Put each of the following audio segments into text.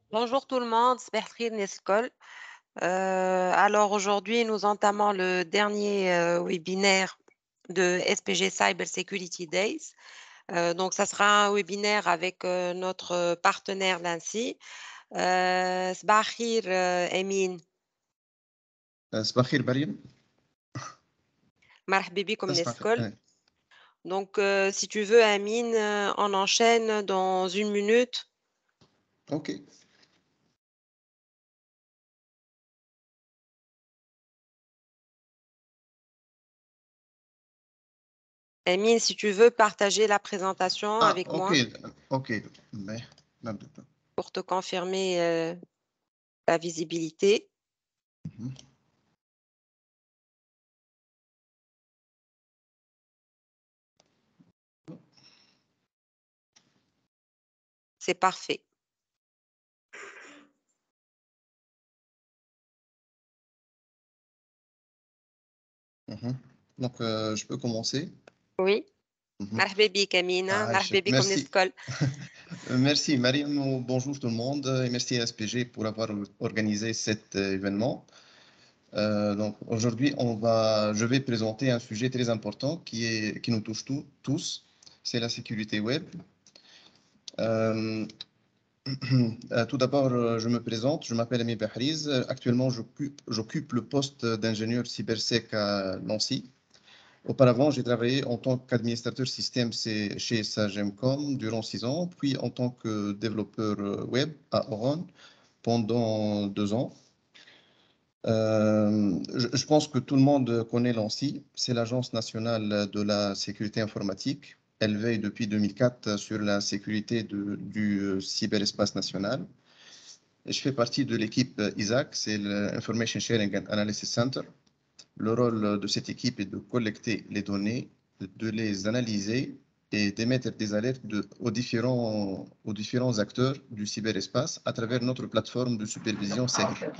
Bonjour tout le monde, c'est Bertrine Nescol. Alors aujourd'hui, nous entamons le dernier webinaire de SPG Cyber Security Days. Donc, ça sera un webinaire avec notre partenaire l'ANSSI. صباح الخير أمين. صباح الخير مريم. مرحبا بكم صباح الخير. Nescol. Donc, si tu veux, Amine, on enchaîne dans une minute. اوكي. Amine, si tu veux partager la présentation avec moi اوكي اوكي نبدا. pour te confirmer la visibilité. مهم. C'est parfait. مهم. Donc je peux commencer. Oui. مهم. مرحبا بك أمينة، مرحبا عايشك. بكم Merci. نسكل. Merci Mariam, bonjour tout le monde et merci à SPG pour avoir organisé cet événement. Donc aujourd'hui, je vais présenter un sujet très important qui nous touche tous, c'est la sécurité web. Euh, Tout d'abord, je me présente, je m'appelle Ami Bahriz. Actuellement, j'occupe le poste d'ingénieur cybersec à Nancy. Auparavant, j'ai travaillé en tant qu'administrateur système chez Sagemcom durant 6 ans, puis en tant que développeur web à Oron pendant 2 ans. Je pense que tout le monde connaît l'ANSSI, c'est l'Agence nationale de la sécurité informatique. Elle veille depuis 2004 sur la sécurité du cyberespace national. Et je fais partie de l'équipe ISAC, c'est l'Information Sharing and Analysis Center. Le rôle de cette équipe est de collecter les données, de les analyser et d'émettre des alertes aux différents acteurs du cyberespace à travers notre plateforme de supervision SEHR.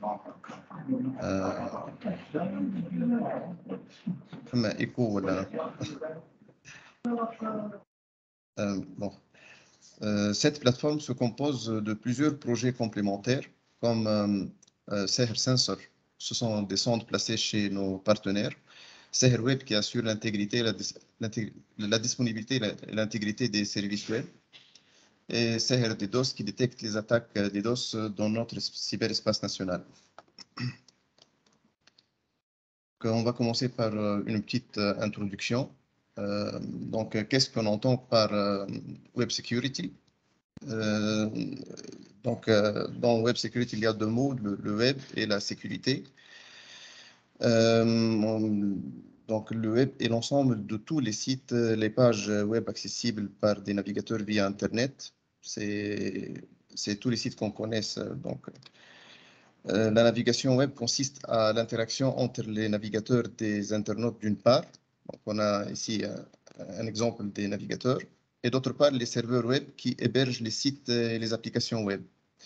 Bon. Cette plateforme se compose de plusieurs projets complémentaires comme SEHR Sensor. Ce sont des sondes placées chez nos partenaires. SEHR Web qui assure l'intégrité, la disponibilité et l'intégrité des services web. Et SEHR DDoS qui détecte les attaques DDoS dans notre cyberespace national. On va commencer par une petite introduction. Donc, qu'est-ce qu'on entend par Web Security? Dans Web Security, il y a deux mots, le web et la sécurité. Donc, le web est l'ensemble de tous les sites, les pages web accessibles par des navigateurs via Internet. C'est tous les sites qu'on connaisse. La navigation web consiste à l'interaction entre les navigateurs des internautes d'une part. Donc, on a ici un exemple des navigateurs. Et d'autre part, les serveurs web qui hébergent les sites et les applications web.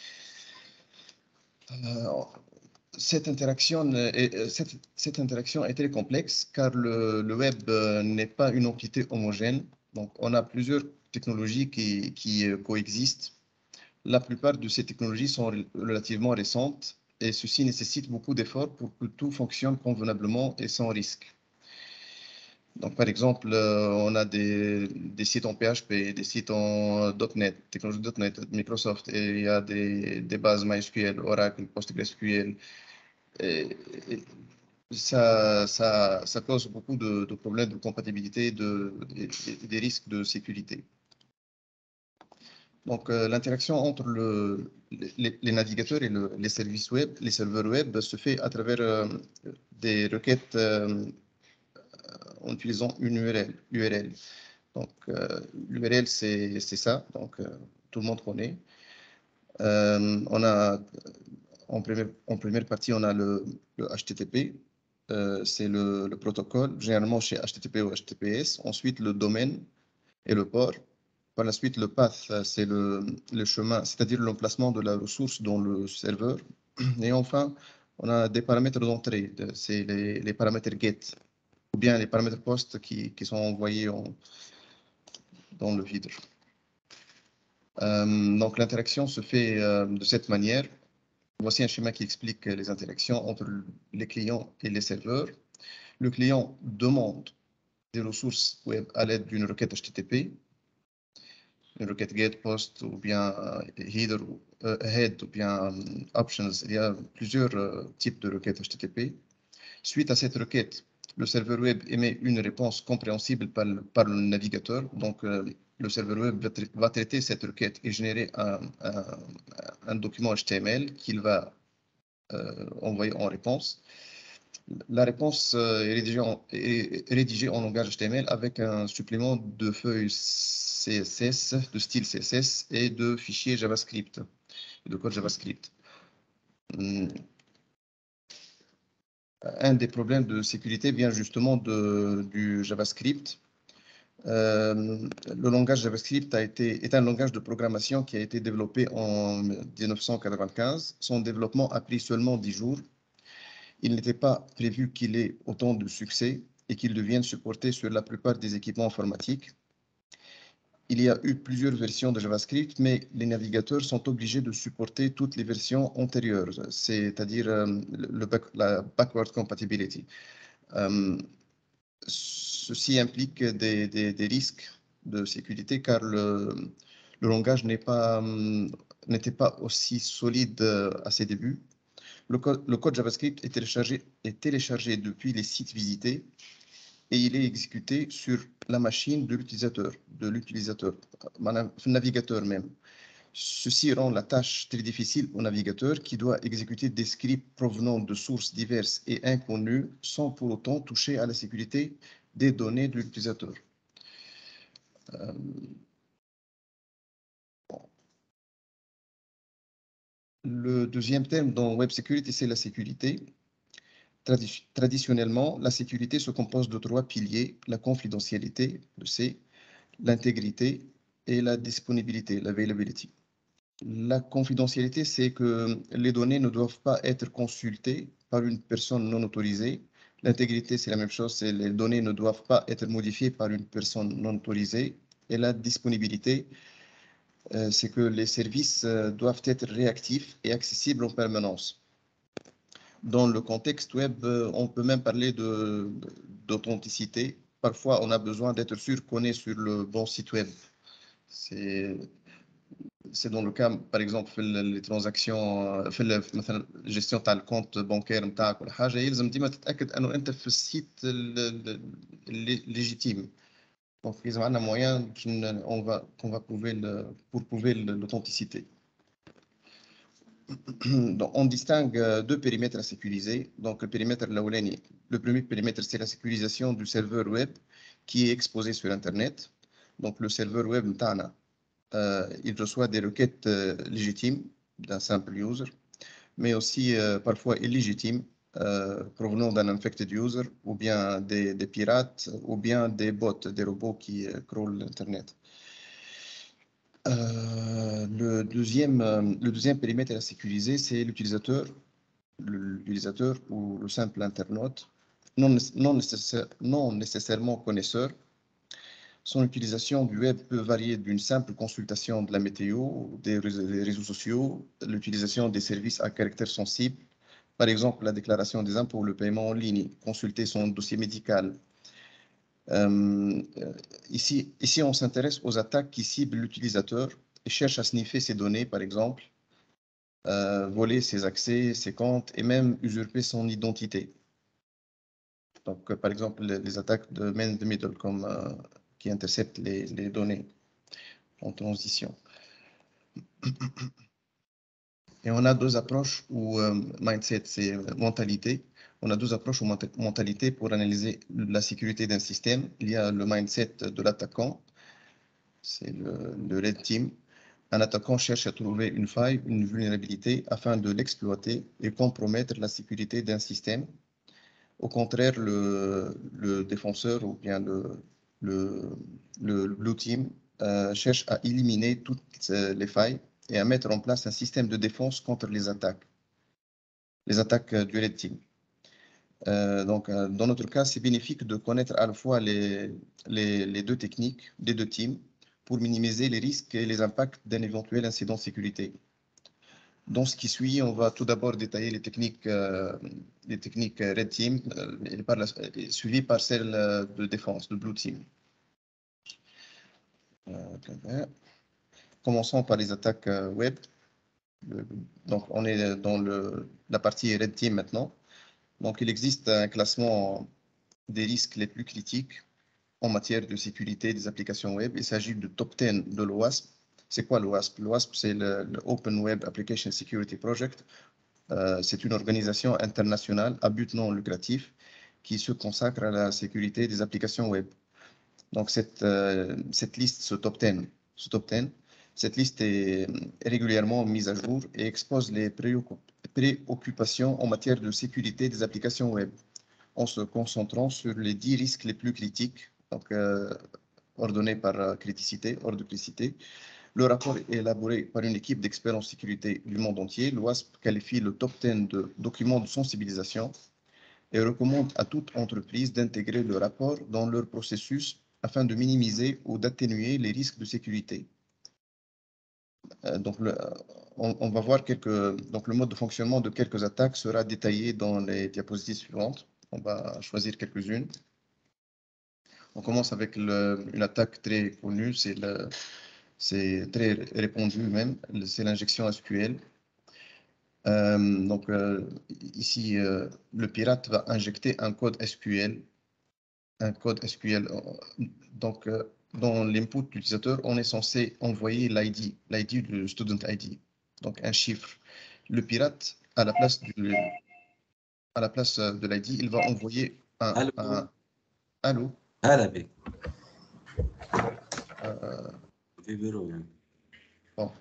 Cette interaction est très complexe car le web n'est pas une entité homogène. Donc, on a plusieurs technologies qui coexistent. La plupart de ces technologies sont relativement récentes et ceci nécessite beaucoup d'efforts pour que tout fonctionne convenablement et sans risque. Donc, par exemple, on a des sites en PHP, des sites en .NET, technologie .NET, Microsoft, et il y a des bases MySQL, Oracle, PostgreSQL. Et ça cause beaucoup de problèmes de compatibilité et des risques de sécurité. Donc, l'interaction entre les navigateurs et les services web, les serveurs web, se fait à travers des requêtes en utilisant une URL. Donc, l'URL, c'est ça. Donc, tout le monde connaît. On a, en première partie, on a le HTTP. C'est le protocole, généralement chez HTTP ou HTTPS. Ensuite, le domaine et le port. Par la suite, le path, c'est le chemin, c'est-à-dire l'emplacement de la ressource dans le serveur. Et enfin, on a des paramètres d'entrée, c'est les paramètres get, ou bien les paramètres post qui sont envoyés dans le vide. Donc, l'interaction se fait de cette manière. Voici un schéma qui explique les interactions entre les clients et les serveurs. Le client demande des ressources web à l'aide d'une requête HTTP, une requête GET, POST ou bien head ou bien options. Il y a plusieurs types de requêtes HTTP. Suite à cette requête, le serveur web émet une réponse compréhensible par le navigateur. Donc, le serveur web va traiter cette requête et générer un document HTML qu'il va envoyer en réponse. La réponse est rédigée en langage HTML avec un supplément de feuilles CSS, de style CSS et de fichiers JavaScript, de code JavaScript. Un des problèmes de sécurité vient justement du JavaScript. Le langage JavaScript est un langage de programmation qui a été développé en 1995. Son développement a pris seulement 10 jours. Il n'était pas prévu qu'il ait autant de succès et qu'il devienne supporté sur la plupart des équipements informatiques. Il y a eu plusieurs versions de JavaScript, mais les navigateurs sont obligés de supporter toutes les versions antérieures, c'est-à-dire la backward compatibility. Ceci implique des risques de sécurité car le langage n'était pas aussi solide à ses débuts. Le code JavaScript est téléchargé depuis les sites visités et il est exécuté sur la machine de l'utilisateur, le navigateur même. Ceci rend la tâche très difficile au navigateur qui doit exécuter des scripts provenant de sources diverses et inconnues sans pour autant toucher à la sécurité des données de l'utilisateur. Le deuxième thème dans Web Security, c'est la sécurité. Traditionnellement, la sécurité se compose de 3 piliers, la confidentialité, le C, l'intégrité et la disponibilité, l'availability. La confidentialité, c'est que les données ne doivent pas être consultées par une personne non autorisée. L'intégrité, c'est la même chose, c'est les données ne doivent pas être modifiées par une personne non autorisée. Et la disponibilité, c'est que les services doivent être réactifs et accessibles en permanence. Dans le contexte web, on peut même parler d'authenticité. Parfois, on a besoin d'être sûr qu'on est sur le bon site web. C'est dans le cas, par exemple, les transactions, مثلا gestion تاع الكونت بانكير نتاعك ولا حاجه يلزم ديما تتاكد انه انت في السيت légitime. Donc, il y a un moyen qu'on va prouver l'authenticité. Donc, on distingue deux périmètres à sécuriser. Donc, le premier périmètre, c'est la sécurisation du serveur web qui est exposé sur Internet. Donc, le serveur web, il reçoit des requêtes légitimes d'un simple user, mais aussi parfois illégitimes provenant d'un infected user, ou bien des pirates, ou bien des bots, des robots qui crawlent l'Internet. Le deuxième périmètre à sécuriser, c'est l'utilisateur ou le simple internaute, non nécessairement connaisseur. Son utilisation du web peut varier d'une simple consultation de la météo, des réseaux sociaux, l'utilisation des services à caractère sensible, par exemple la déclaration des impôts, le paiement en ligne, consulter son dossier médical. Ici, on s'intéresse aux attaques qui ciblent l'utilisateur et cherchent à sniffer ses données, par exemple, voler ses accès, ses comptes et même usurper son identité. Donc, par exemple, les attaques de man in the middle, qui interceptent les données en transition. Et on a deux approches ou mindset, c'est mentalité. On a deux approches ou mentalité pour analyser la sécurité d'un système. Il y a le mindset de l'attaquant, c'est le red team. Un attaquant cherche à trouver une faille, une vulnérabilité afin de l'exploiter et compromettre la sécurité d'un système. Au contraire, le défenseur ou bien le blue team cherche à éliminer toutes les failles et à mettre en place un système de défense contre les attaques du red team. Donc, dans notre cas, c'est bénéfique de connaître à la fois les deux techniques des deux teams pour minimiser les risques et les impacts d'un éventuel incident de sécurité. Dans ce qui suit, on va tout d'abord détailler les techniques Red Team, suivies par celles de défense, de Blue Team. Commençons par les attaques web. Donc, on est dans la partie Red Team maintenant. Donc, il existe un classement des risques les plus critiques en matière de sécurité des applications web. Il s'agit du top 10 de l'OWASP. C'est quoi l'OWASP? L'OWASP, c'est le Open Web Application Security Project. C'est une organisation internationale à but non lucratif qui se consacre à la sécurité des applications web. Donc, cette liste, ce top 10, cette liste est régulièrement mise à jour et expose les préoccupations en matière de sécurité des applications web, en se concentrant sur les 10 risques les plus critiques, donc ordonnés par criticité, ordre de criticité. Le rapport est élaboré par une équipe d'experts en sécurité du monde entier. L'OASP qualifie le top 10 de documents de sensibilisation et recommande à toute entreprise d'intégrer le rapport dans leur processus afin de minimiser ou d'atténuer les risques de sécurité. Donc, on va voir donc le mode de fonctionnement de quelques attaques sera détaillé dans les diapositives suivantes. On va choisir quelques-unes. On commence avec une attaque très connue, c'est très répandu même, c'est l'injection SQL. Donc ici, le pirate va injecter un code SQL. Donc, dans l'input utilisateur, on est censé envoyer l'ID du student ID, donc un chiffre. Le pirate, à la place de l'ID, il va envoyer Allô. Allô. Arabic. Bon.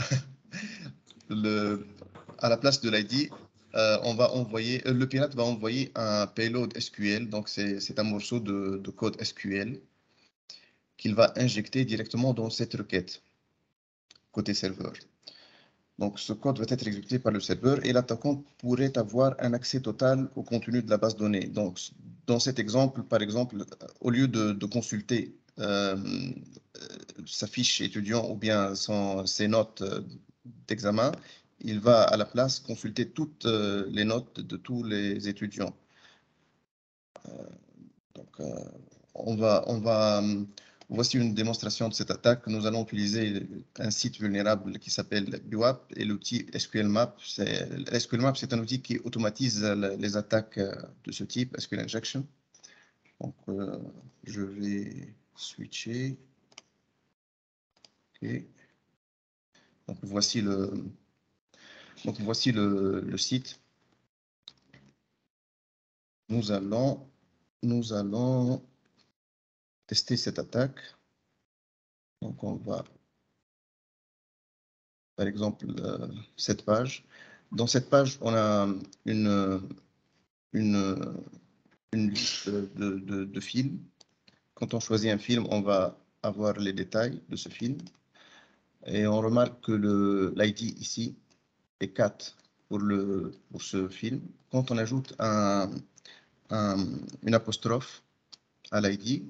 À la place de l'ID, le pirate va envoyer un payload SQL, donc c'est un morceau de code SQL qu'il va injecter directement dans cette requête côté serveur. Donc, ce code va être exécuté par le serveur et l'attaquant pourrait avoir un accès total au contenu de la base de données. Donc, dans cet exemple, par exemple, au lieu de consulter sa fiche étudiant ou bien ses notes d'examen, il va à la place consulter toutes les notes de tous les étudiants. Donc, voici une démonstration de cette attaque. Nous allons utiliser un site vulnérable qui s'appelle BWAP et l'outil SQLmap. SQLmap, c'est un outil qui automatise les attaques de ce type, SQL Injection. Donc, je vais switcher. OK. Donc, voici le site. Nous allons tester cette attaque. Donc, on va, par exemple, cette page. Dans cette page, on a une liste de films. Quand on choisit un film, on va avoir les détails de ce film. Et on remarque que l'ID ici est 4 pour ce film. Quand on ajoute une apostrophe à l'ID,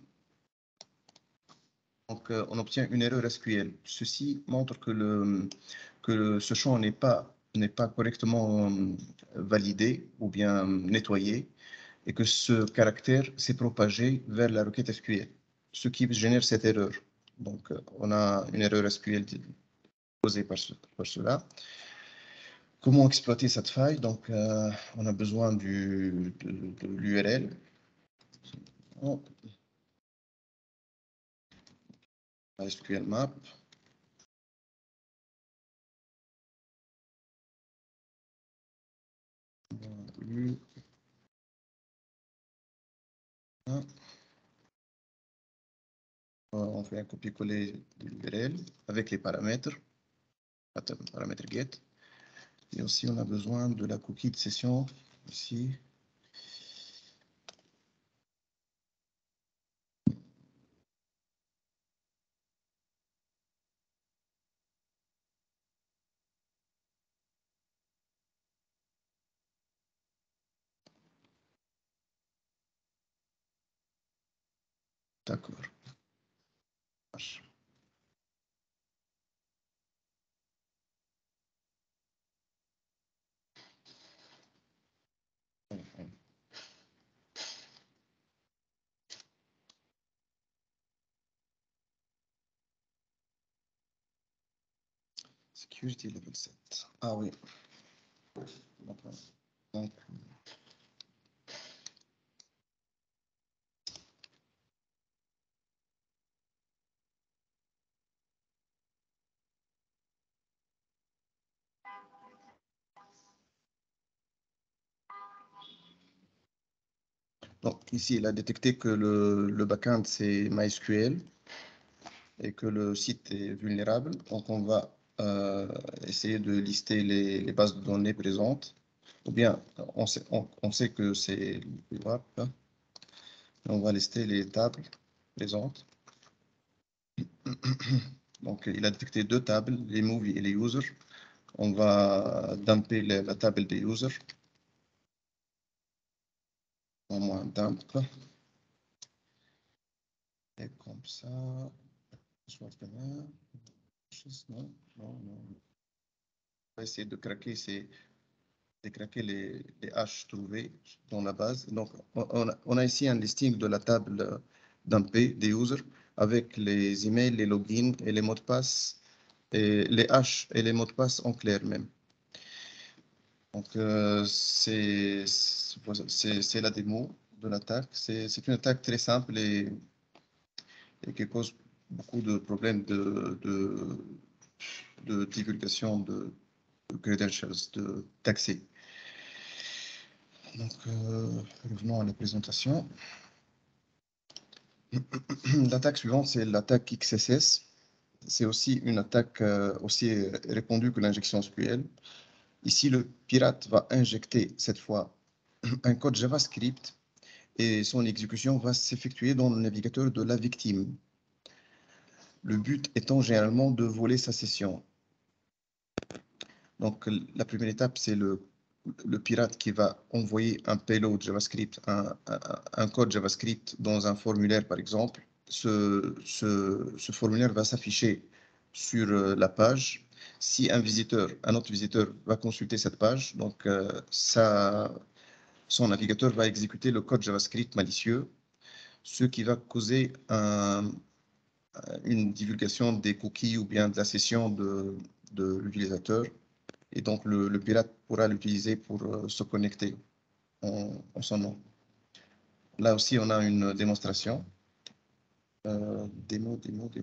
donc on obtient une erreur SQL. Ceci montre que ce champ n'est pas correctement validé ou bien nettoyé et que ce caractère s'est propagé vers la requête SQL, ce qui génère cette erreur. Donc, on a une erreur SQL causée par cela. Comment exploiter cette faille? Donc, on a besoin de l'URL. SQLmap. On fait un copier-coller de l'URL avec les paramètres get. Et aussi, on a besoin de la cookie de session ici. D'accord. Security level 7. Ah oui. Donc, donc, ici, il a détecté que le backend, c'est MySQL et que le site est vulnérable. Donc, on va essayer de lister les bases de données présentes. Ou bien, on sait que c'est le WAP. On va lister les tables présentes. Donc, il a détecté deux tables, les movies et les users. On va dumper la table des users. Au moins dump. Et comme ça, soit non, non, non. On va essayer de craquer, les hashes trouvés dans la base. Donc, on a ici un listing de la table dumpée des users avec les emails, les logins et les mots de passe, et les hashes et les mots de passe en clair même. Donc, c'est la démo de l'attaque. C'est une attaque très simple et qui cause beaucoup de problèmes de divulgation de credentials, d'accès. Donc, revenons à la présentation. L'attaque suivante, c'est l'attaque XSS. C'est aussi une attaque aussi répandue que l'injection SQL. Ici, le pirate va injecter cette fois un code JavaScript et son exécution va s'effectuer dans le navigateur de la victime. Le but étant généralement de voler sa session. Donc, la première étape, c'est le pirate qui va envoyer un payload JavaScript, un code JavaScript dans un formulaire, par exemple. Ce formulaire va s'afficher sur la page. Si un autre visiteur va consulter cette page, donc son navigateur va exécuter le code JavaScript malicieux, ce qui va causer une divulgation des cookies ou bien de la session de l'utilisateur. Et donc, le pirate pourra l'utiliser pour se connecter en son nom. Là aussi, on a une démonstration. Démo.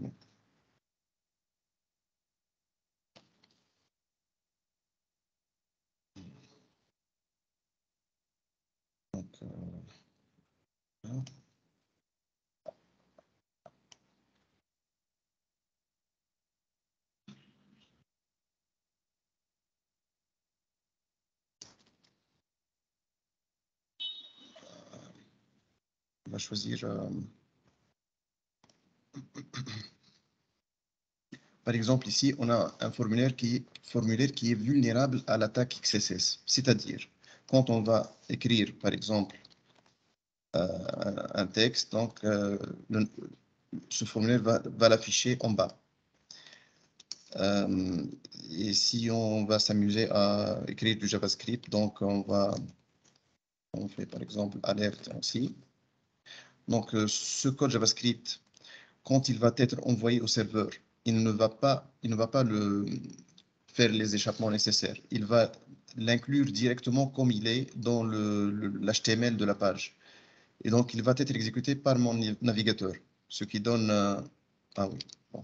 Donc, voilà. On va choisir... Par exemple, ici, on a un formulaire qui est vulnérable à l'attaque XSS. C'est-à-dire, quand on va écrire, par exemple, un texte, donc ce formulaire va l'afficher en bas. Et si on va s'amuser à écrire du JavaScript, donc on fait par exemple alerte ainsi. Donc ce code JavaScript, quand il va être envoyé au serveur, il ne va pas faire les échappements nécessaires. Il va l'inclure directement comme il est dans l'HTML de la page. Et donc il va être exécuté par mon navigateur, ce qui donne ah oui, bon.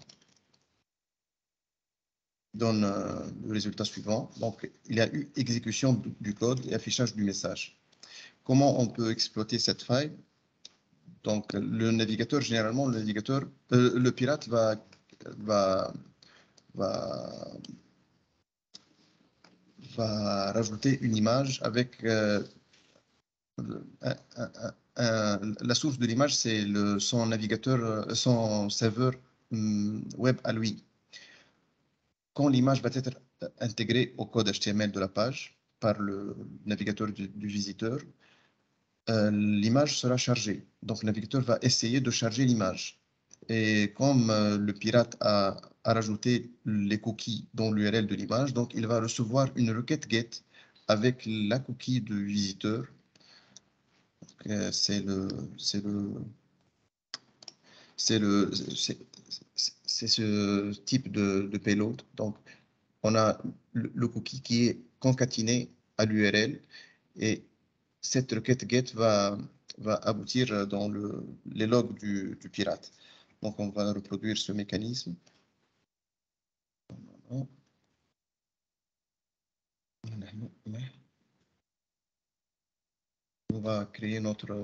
Donne le résultat suivant. Donc, il y a eu exécution du code et affichage du message. Comment on peut exploiter cette faille? Donc, le navigateur, généralement, le pirate va rajouter une image avec la source de l'image, c'est son navigateur, son serveur web à lui. Quand l'image va être intégrée au code HTML de la page par le navigateur du visiteur, l'image sera chargée. Donc, le navigateur va essayer de charger l'image. Et comme le pirate a rajouté les cookies dans l'URL de l'image, donc il va recevoir une requête GET avec la cookie du visiteur. C'est ce type de payload. Donc, on a le cookie qui est concaténé à l'URL et cette requête get va aboutir dans les logs du pirate. Donc, on va reproduire ce mécanisme. On va créer notre...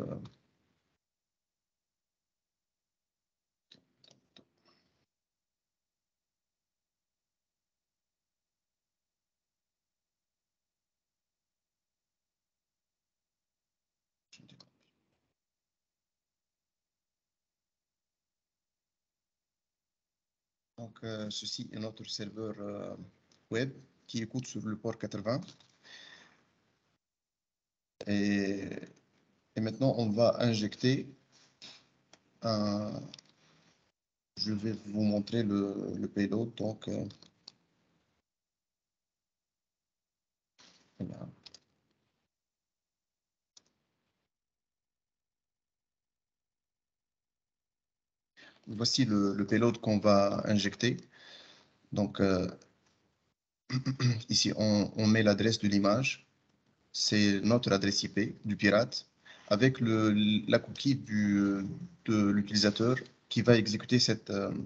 Donc, ceci est notre serveur web qui écoute sur le port 80. Et maintenant, on va injecter un... Je vais vous montrer le payload. Donc, voilà. Voici le payload qu'on va injecter. Donc, ici, on met l'adresse de l'image. C'est notre adresse IP du pirate avec la cookie de l'utilisateur qui va exécuter ce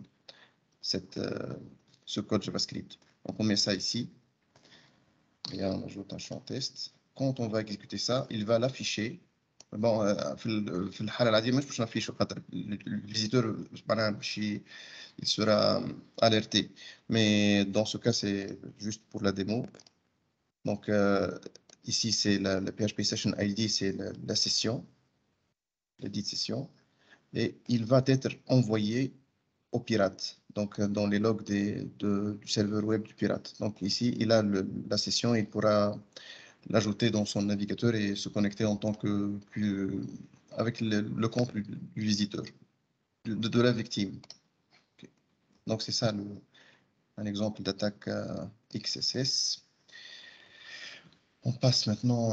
code JavaScript. Donc, on met ça ici. Et on ajoute un champ test. Quand on va exécuter ça, il va l'afficher. Bon, في الحالة العادية مش باش نافيشو خاطر le visiteur معناها باش il sera alerté. Mais dans ce cas, c'est juste pour la démo. Donc, ici, c'est la PHP Session ID, c'est la session, la dite session. Et il va être envoyé au pirate, donc dans les logs du serveur web du pirate. Donc, ici, il a la session, il pourra l'ajouter dans son navigateur et se connecter en tant que avec le compte du visiteur, de la victime. Okay. Donc, c'est ça un exemple d'attaque XSS. On passe maintenant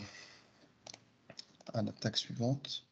à l'attaque suivante.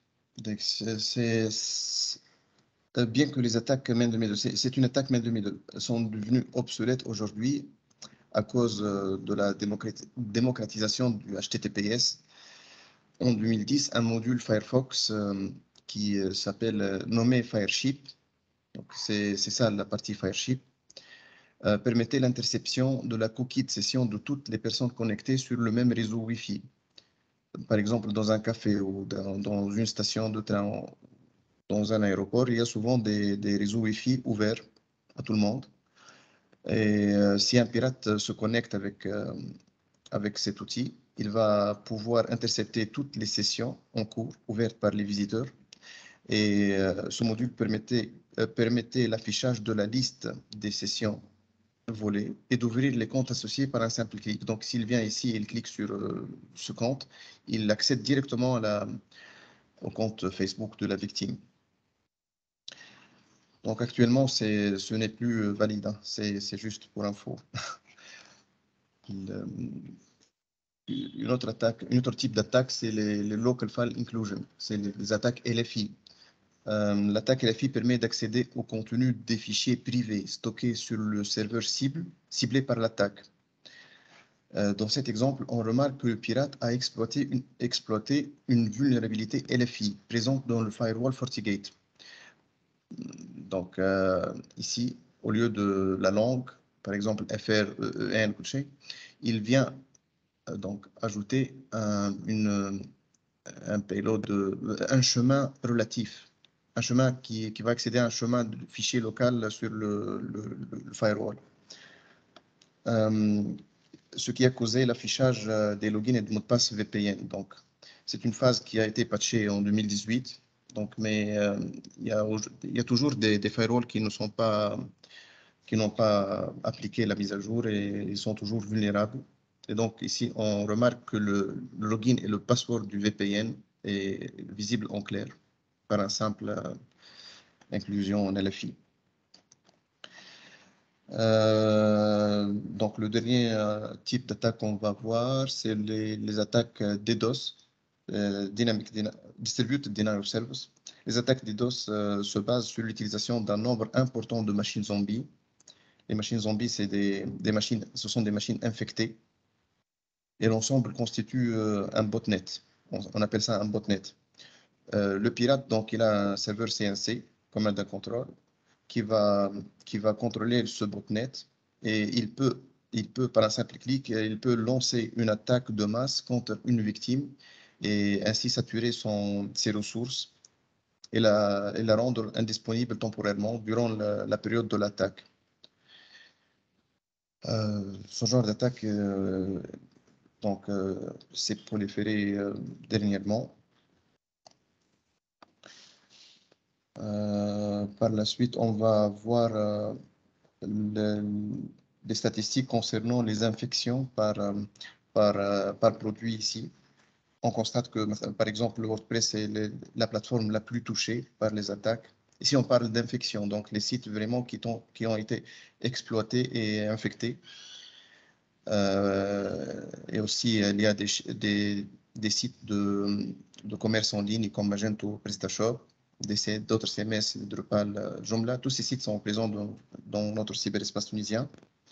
Bien que les attaques main 2002, c'est une attaque main 2002, sont devenues obsolètes aujourd'hui à cause de la démocratisation du HTTPS. En 2010, un module Firefox qui s'appelle nommé Fireship, donc c'est ça la partie Fireship, permettait l'interception de la cookie de session de toutes les personnes connectées sur le même réseau Wi-Fi. Par exemple, dans un café ou dans une station de train, dans un aéroport, il y a souvent des réseaux Wi-Fi ouverts à tout le monde. Et si un pirate se connecte avec cet outil, il va pouvoir intercepter toutes les sessions en cours ouvertes par les visiteurs. Et ce module permettait l'affichage de la liste des sessions volées et d'ouvrir les comptes associés par un simple clic. Donc, s'il vient ici et il clique sur ce compte, il accède directement au compte Facebook de la victime. Donc, actuellement, ce n'est plus valide. Hein. C'est juste pour info. Une autre type d'attaque, c'est les Local File Inclusion. C'est les attaques LFI. L'attaque LFI permet d'accéder au contenu des fichiers privés stockés sur le serveur ciblé par l'attaque. Dans cet exemple, on remarque que le pirate a exploité une vulnérabilité LFI présente dans le firewall FortiGate. Donc, ici, au lieu de la langue, par exemple FR, EN, il vient donc ajouter un payload, un chemin relatif, un chemin qui va accéder à un chemin de fichier local sur le firewall. Ce qui a causé l'affichage des logins et de mots de passe VPN. Donc, c'est une phase qui a été patchée en 2018. Donc, mais il y a toujours des firewalls qui n'ont pas appliqué la mise à jour et ils sont toujours vulnérables. Et donc, ici, on remarque que le login et le password du VPN est visible en clair par un simple inclusion en LFI. Donc, le dernier type d'attaque qu'on va voir, c'est les attaques DDoS, Distributed Denial of Service. Les attaques DDoS se basent sur l'utilisation d'un nombre important de machines zombies Les machines zombies, c'est des machines, ce sont des machines infectées. Et l'ensemble constitue un botnet. On appelle ça un botnet. Le pirate, donc, il a un serveur CNC, commande de contrôle, qui va contrôler ce botnet et il peut, par un simple clic, il peut lancer une attaque de masse contre une victime et ainsi saturer ses ressources et la rendre indisponible temporairement durant la période de l'attaque. Ce genre d'attaque s'est proliféré dernièrement. Par la suite, on va voir des statistiques concernant les infections par produit ici. On constate que, par exemple, WordPress est la plateforme la plus touchée par les attaques. Ici, on parle d'infection, donc les sites vraiment qui ont été exploités et infectés. Et aussi, il y a des sites de commerce en ligne comme Magento, PrestaShop, d'autres CMS, Drupal, Joomla. Tous ces sites sont présents dans notre cyberespace tunisien.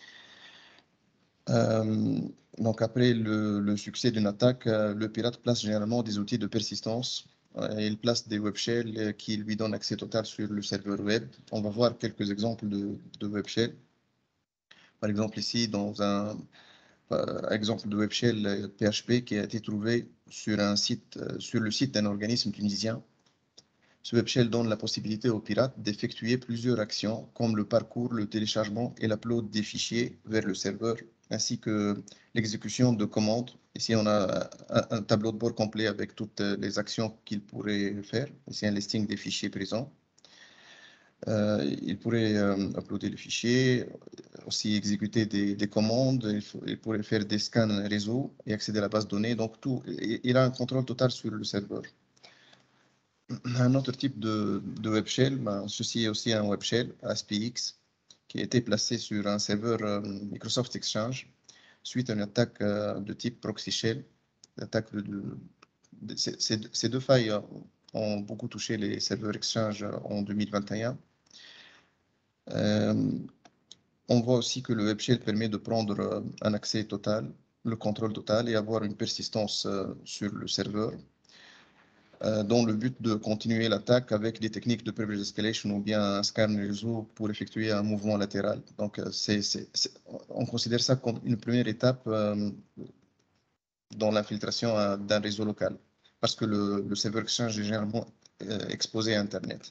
Donc après le succès d'une attaque, le pirate place généralement des outils de persistance. Il place des web shells qui lui donnent accès total sur le serveur web. On va voir quelques exemples de web shells. Par exemple ici, dans un exemple de web shell PHP qui a été trouvé sur le site d'un organisme tunisien. Ce web shell donne la possibilité aux pirates d'effectuer plusieurs actions comme le parcours, le téléchargement et l'upload des fichiers vers le serveur, ainsi que l'exécution de commandes. Ici, on a un tableau de bord complet avec toutes les actions qu'il pourrait faire. Ici, un listing des fichiers présents. Il pourrait uploader les fichiers, aussi exécuter des commandes, il pourrait faire des scans réseau et accéder à la base de données. Donc, il a un contrôle total sur le serveur. Un autre type de web shell, ceci est aussi un web shell, SPX, qui a été placé sur un serveur Microsoft Exchange suite à une attaque de type proxy shell. Ces deux failles ont beaucoup touché les serveurs Exchange en 2021. On voit aussi que le web shell permet de prendre un accès total, le contrôle total et avoir une persistance sur le serveur dans le but de continuer l'attaque avec des techniques de privilege escalation ou bien un scan réseau pour effectuer un mouvement latéral. Donc, on considère ça comme une première étape dans l'infiltration d'un réseau local parce que le serveur Exchange est généralement exposé à Internet.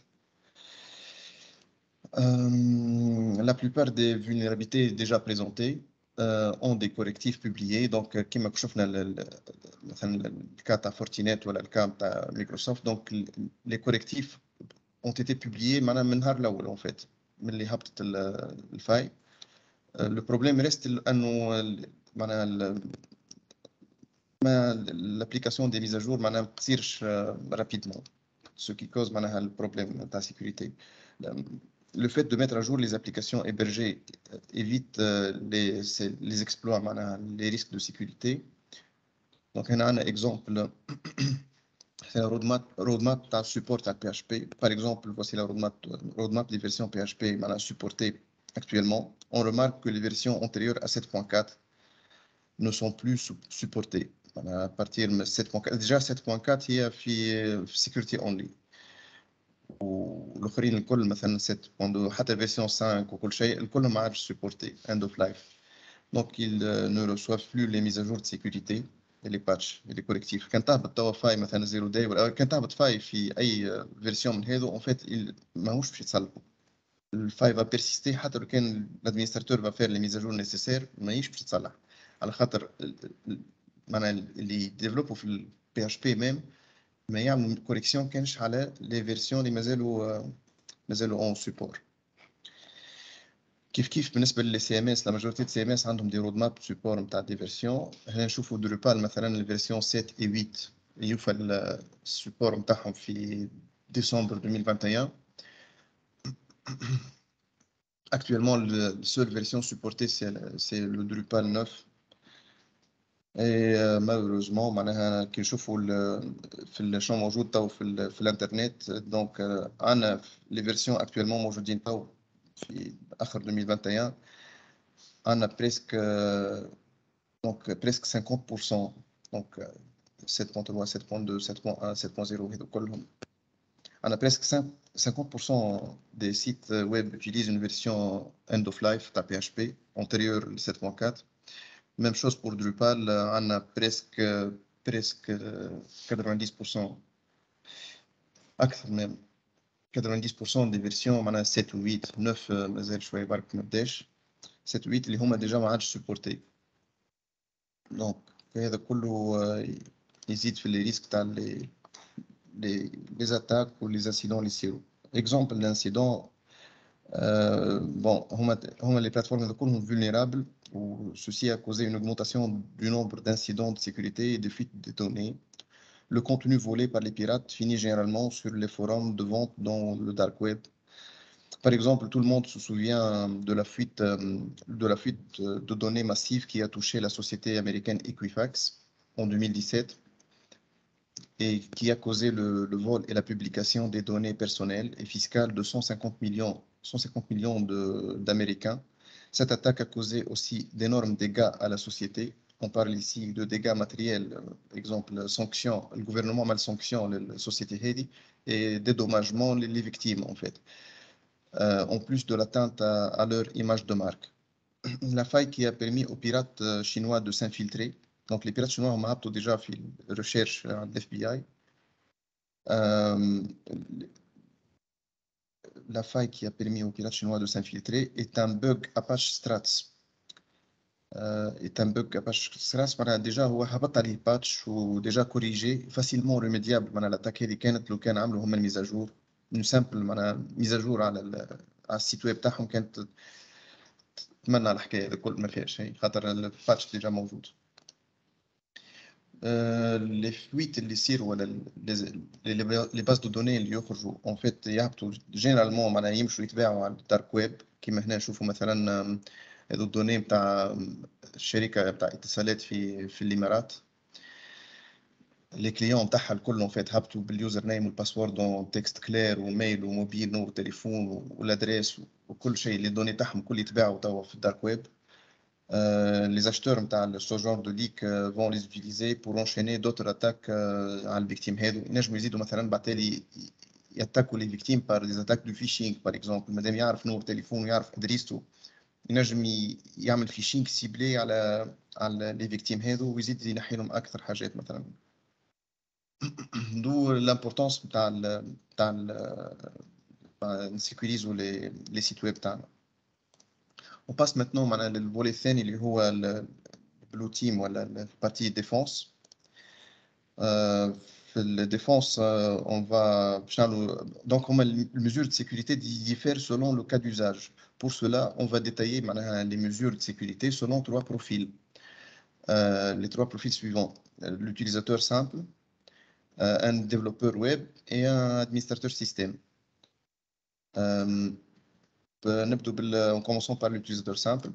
La plupart des vulnérabilités déjà présentées ont des correctifs publiés. Donc, كما شفنا مثلا الكا تاع فورتينيت ولا الكا تاع مايكروسوفت. Donc, les correctifs ont été publiés من النهار الأول en fait من اللي هبطت الفاي. Le problème reste أنه معناها l'application des mises à jour معناها ما تصيرش rapidement, ce qui cause معناها le problème de la sécurité. Le fait de mettre à jour les applications hébergées évite les exploits, les risques de sécurité. Donc, on a un exemple, c'est la roadmap de support à PHP. Par exemple, voici la roadmap des versions PHP supportées actuellement. On remarque que les versions antérieures à 7.4 ne sont plus supportées. À partir de 7.4, déjà 7.4, il y a sécurité only. والاخرين الكل مثلا 7.2 حتى فيرسيون 5 وكل شيء الكل ما عادش سبورتي end of life. Donc ils ne reçoivent plus les mises à jour de sécurité et les patchs et les correctifs. كان تهبط توا فاي مثلا 0 day ولا كان تهبط فاي في اي فيرسيون من هذو en fait ماهوش باش يتصلحوا. الفاي va persister حتى لو كان l'administrateur va faire les mises à jour nécessaires ماهيش باش تتصلح على خاطر معناها اللي يديفلوبوا في البي اتش بي ميم ما يعملوا كوريكسيون كانش على لي فيرسيون اللي مازالوا اون سبور. كيف بالنسبه للسي ام اس، لا ماجورتي دي سي ام اس عندهم دي رود ماب سبور نتاع دي فيرسيون. هنا نشوفوا دروبال مثلا الفيرسيون 7 و 8 يوفى السبور نتاعهم في ديسمبر 2021. Actuellement, la seule version supportée, c'est le Drupal 9. Et malheureusement, معناها كي نشوفوا في الشون موجود تو في الانترنت. دونك انا لي فيرسيون اكطوالمون موجودين تو في اخر 2021 on a presque 50%. Donc 7.3, 7.2, 7.1, 7.0 هذو كلهم. On a presque 50% des sites web utilisent une version end of life de PHP antérieure au 7.4. Même chose pour Drupal, on a presque 90%. أكثر même 90% des versions معناها 7 و 8 9 مازال شوية برك ما بداش 7 و 8 اللي هما ديجا ما عادش سبورتي. دونك هذا كله يزيد في الريسك تاع les attaques ou les incidents اللي يصيروا. Exemple d'incident, bon, les plateformes sont vulnérables ou ceci a causé une augmentation du nombre d'incidents de sécurité et de fuites de données. Le contenu volé par les pirates finit généralement sur les forums de vente dans le dark web. Par exemple, tout le monde se souvient de la fuite de données massives qui a touché la société américaine Equifax en 2017 et qui a causé le vol et la publication des données personnelles et fiscales de 150 millions d'Américains. Cette attaque a causé aussi d'énormes dégâts à la société. On parle ici de dégâts matériels, exemple sanctions, le gouvernement mal sanctionne la société Heidi et dédommagement les victimes en fait, en plus de l'atteinte à leur image de marque. La faille qui a permis aux pirates chinois de s'infiltrer. Donc les pirates chinois ont déjà fait une recherche à l'FBI. La faille qui a permis aux pirates chinois de s'infiltrer est un bug Apache Struts. Est un bug Apache Struts déjà هو هبط عليه patch وديجا corrigé facilement remédiable معناها l'attaque اللي كانت لو كان عملوا هم الميز اجور une simple معناها ميز اجور على السيت ويب تاعهم كانت تمنع الحكايه هذه كل ما فيهاش شيء خاطر الباتش ديجا موجود. les fuites اللي يصيروا ولا les bases de données اللي يخرجوا en fait يهبطوا généralement معناها يمشوا يتباعوا على الدارك ويب كيما هنا نشوفوا مثلا هذو الدوني نتاع الشركه نتاع اتصالات في الامارات. les clients نتاعها الكل en fait هبطوا باليوزر نيم والباسورد دون تكست كلير وميل وموبيل نور تليفون والادريس وكل شيء les données تاعهم كل يتباعوا توا في الدارك ويب. Les acheteurs de ce genre de leak vont les utiliser pour enchaîner d'autres attaques à la victime. ينجموا يزيدوا مثلا بعتالي يتاكوا les victimes par des attaques de phishing par exemple. مادام يعرف نور تليفون ويعرف ادريسته ينجم يعمل فيشينغ سيبلي على les victimes هذو ويزيد ينحي لهم اكثر حاجات مثلا. d'où l'importance تاع نسيكوريزو les sites web تاعنا. On passe maintenant à le volet الثاني اللي هو البلو تيم ولا partie défense. في la défense, on va donc les mesures de sécurité diffèrent selon le cas d'usage. Pour cela, on va détailler les mesures de sécurité selon trois profils. Les trois profils suivants: l'utilisateur simple, un développeur web et un administrateur système. En commençant par l'utilisateur simple.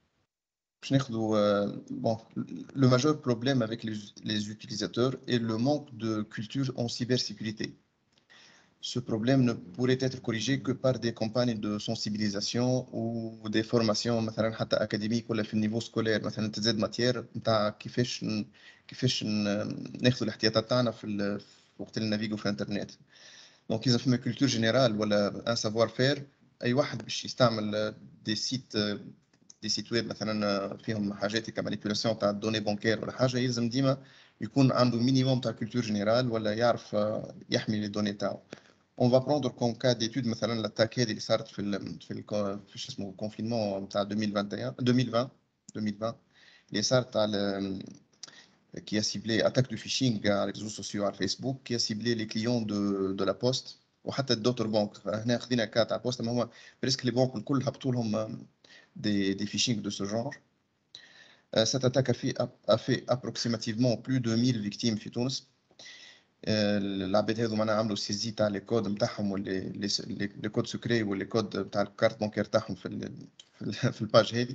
Bon, le majeur problème avec les utilisateurs est le manque de culture en cybersécurité. Ce problème ne pourrait être corrigé que par des campagnes de sensibilisation ou des formations مثلا حتى académiques ولا في النيفو سكولير مثلا تزيد ماتير نتاع كيفاش ناخذوا الاحتياطات تاعنا في وقت اللي نافيغو في الانترنت. دونك اذا فما كولتور جينيرال ولا ان سافوار فير اي واحد باش يستعمل دي سيت ويب مثلا فيهم حاجات كمانيبيولاسيون تاع الدوني بانكير ولا حاجه يلزم ديما يكون عنده مينيموم تاع كولتور جينيرال ولا يعرف يحمي لي دوني تاعو. On va prendre comme cas d'étude مثلا l'attaque اللي صارت في شو اسمه confinement تاع 2020 اللي صارت على qui a ciblé attaque de phishing à les réseaux sociaux à Facebook qui a ciblé les clients de la Poste وحتى d'autres banques. هنا خدينا كا تاع Poste ما هو بريسك لي بانك الكل هبطوا لهم des phishing de ce genre. Cette attaque a fait approximativement plus de 1000 victimes في تونس. العباد هذو معناها عملوا سيزي تاع لي كود نتاعهم لي كود سكري ولي كود تاع الكارت بانكير تاعهم في الباج هذه.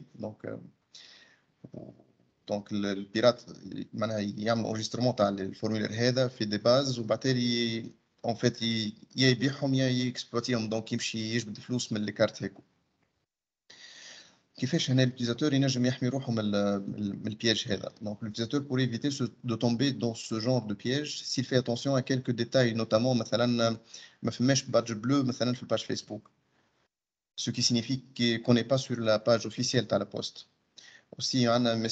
دونك البيرات معناها يعملوا انجسترمون تاع الفورمولير هذا في دي باز وبعتالي اون فيت يا يبيعهم يا يكسبلوتيهم دونك يمشي يجبد فلوس من لي كارت هيك. كيفاش هنا l'utilisateur ينجم يحمي روحه من البيège هذا. Donc l'utilisateur pour éviter de tomber dans ce genre de piège, s'il fait attention à quelques détails, notamment مثلا ما فماش badge bleu مثلا في الباج فيسبوك, ce qui signifie qu'on n'est pas sur la page officielle de la poste. Aussi on a un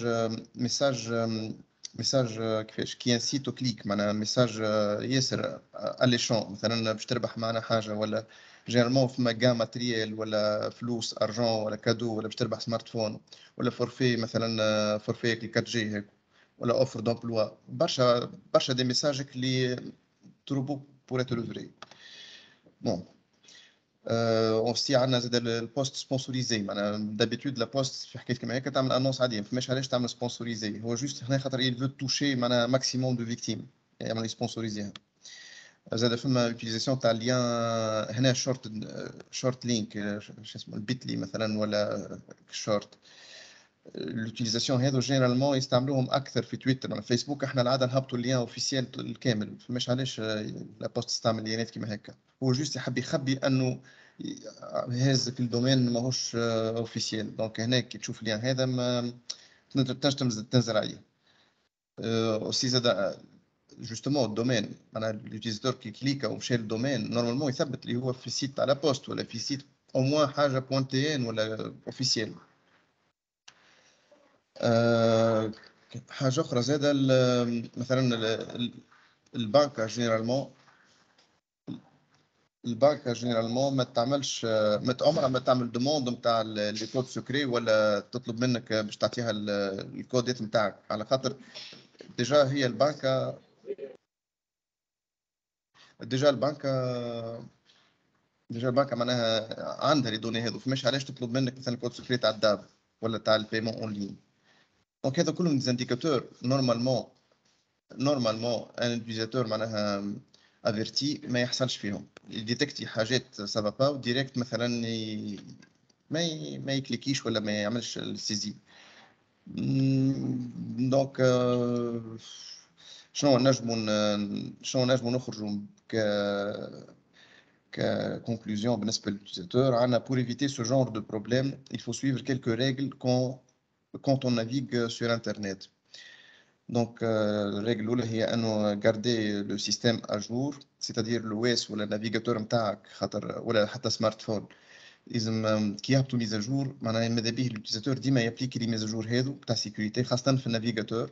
message qui incite au clic, معناها message ياسر alléchant, مثلا باش تربح معنا حاجه ولا جينيرالمون فما كاع ماتريال ولا فلوس ارجون ولا كادو ولا باش تربح سمارت فون ولا فورفي مثلا فورفي 4 جي هيك ولا اوفر دومبلوا, برشا دي ميساج اللي تروبو بور اتر فري. بون اوسي عندنا زاد البوست سبونسوريزي, معناها دابيتود لا بوست في حكايه كيما هيك تعمل انونس عاديه, ما فماش علاش تعمل سبونسوريزي, هو جوست هنا خاطر يل فو توشي معناها ماكسيموم دو فيكتيم يعمل سبونسوريزيها. زاد فما يوتيليزاسيون تاع ليان هنا شورت لينك شو اسمه البيتلي مثلا ولا شورت. اليوتيليزاسيون هذو جينيرالمون يستعملوهم اكثر في تويتر. على فيسبوك احنا العاده نهبطوا اللين اوفيسيال الكامل, فماش علاش لا بوست تستعمل لينات كيما هكا, هو جوست يحب يخبي انه هذا في الدومين ماهوش اوفيسيال. دونك هنا كي تشوف اللين هذا ما تنجم تنزل عليه. اوسي زاد جوستومون الدومين, معناها اليوتيليزاتور كي كليكا ومشى للدومين نورمالمون يثبت اللي هو في سيت تاع لا بوست ولا في سيت او موان حاجه بوانتي ان ولا اوفيسيال. حاجه اخرى زاده مثلا البنكه جينيرالمون ما تعملش عمرها ما تعمل دوموند نتاع لي كود سكري ولا تطلب منك باش تعطيها الكودات نتاعك, على خاطر ديجا هي البنكه معناها عندها لي دوني هذو, فماش علاش تطلب منك مثلا الكود سكري تاع الداب ولا تاع البيمون اون لين. دونك هذا كلهم دي انديكاتور نورمالمون ان يوتيليزاتور معناها افيرتي ما يحصلش فيهم, يديتكتي حاجات سافا با وديريكت مثلا ما يكليكيش ولا ما يعملش السيزي. دونك شنو نجمو نخرجوا conclusion بالنسبة للutilisateur. Pour éviter ce genre de problème, il faut suivre quelques règles quand on navigue sur Internet. Donc, règle الأولى هي أنه garder le système à jour, c'est-à-dire l'OS ولا navigateur متاعك خاطر ولا حتى سمارت فون لازم كي يهبطوا ميزا جور معناها ماذا به الutilisateur ديما يابليكي لي ميزا جور هذو تاع سيكوريتي خاصة في النافيغاتور.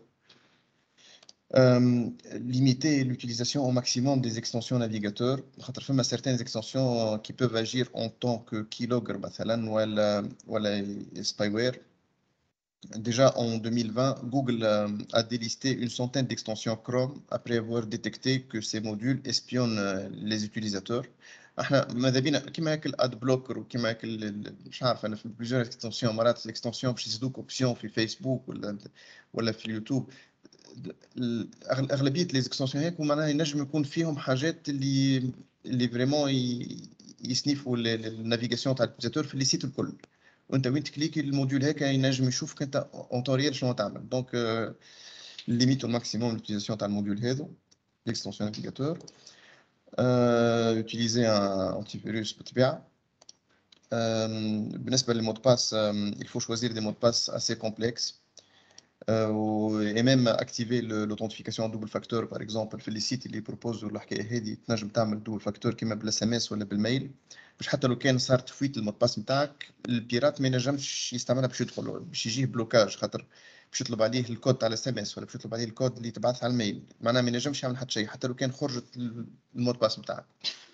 Limiter l'utilisation au maximum des extensions navigateurs. Il y a certaines extensions qui peuvent agir en tant que keylogger ou spyware. Déjà en 2020, Google a délisté une centaine d'extensions Chrome après avoir détecté que ces modules espionnent les utilisateurs. احنا ماذا بينا كيما هيك الاد بلوكر وكيما هيك مش عارف انا في بليزيور اكستنسيون مرات الاكستنسيون باش يزيدوك اوبسيون في فيسبوك ولا في اليوتيوب. اغلبيه لي زيكستنسيون هيك ومعناها ينجم يكون فيهم حاجات اللي فريمون يسنيفوا النافيغاسيون تاع اليوتيليزاتور في لي سيت الكل, وانت وين تكليكي الموديول هيك ينجم يشوفك انت اون طون ريال شنو تعمل. دونك ليميت الماكسيموم لوتيليزاسيون تاع الموديول هذو ليكستنسيون نافيغاتور. يوتيليزي ان انتي فيروس بالطبيعه. بالنسبه للمود باس il faut choisir des mots de passe assez complexes. Et même activer l'authentification en double facteur, par exemple في les sites اللي proposent الحكايه هذه تنجم تعمل double facteur كيما بالاس ام اس ولا بالميل, باش حتى لو كان صارت تفويت المود باس نتاعك البيرات ما ينجمش يستعملها باش يدخل, باش يجيه بلوكاج خاطر باش يطلب عليه الكود تاع الاس ام اس ولا باش يطلب عليه الكود اللي تبعث على الميل, معناها ما ينجمش يعمل حتى شيء حتى لو كان خرجت المود باس نتاعك.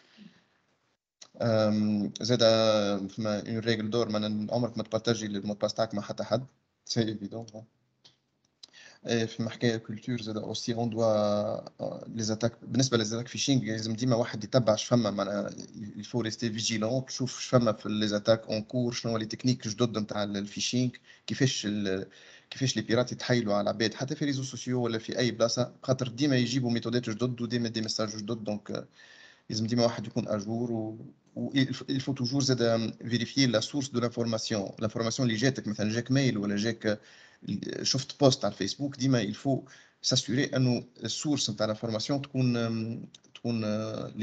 زاد فما اون ريغل دور, عمرك ما تبارطاجي المود باس تاعك مع حتى حد, سي ايفيدون. في حكايه كولتور زاد اوسي اون دوا لي زاتاك. بالنسبه للزاتاك فيشينغ لازم ديما واحد يتبع فما معناها الفو ريستي فيجيلون, تشوف فما في لي زاتاك اون كور شنو لي تكنيك جدد نتاع الفيشينغ, كيفاش لي بيرات يتحايلوا على العباد حتى في ريزو سوسيو ولا في اي بلاصه, خاطر ديما يجيبوا ميثودات جدد وديما دي ميساج جدد. دونك لازم ديما واحد يكون اجور و il faut toujours زاد vérifier la source de l'information اللي جاتك, مثلا جاك ميل ولا جاك شفت بوست على الفيسبوك, ديما il faut s'assurer انه السورس نتاع الانفورماسيون تكون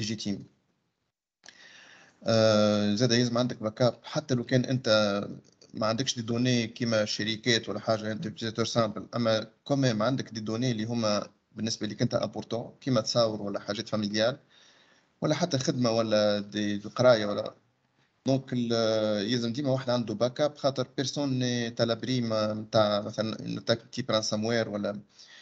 ليجيتيم. زاد لازم عندك باك اب حتى لو كان انت ما عندكش دي دوني كيما شركات ولا حاجه انت بيزيتور سامبل، اما كمان عندك دي دوني اللي هما بالنسبه لك انت امبورتون كيما تصاور ولا حاجات فاميليال ولا حتى خدمه ولا دي قرايه ولا. دونك يلزم ديما واحد عنده باك اب، خاطر بيرسون تالابري نتاع مثلا تيب رانساموير ولا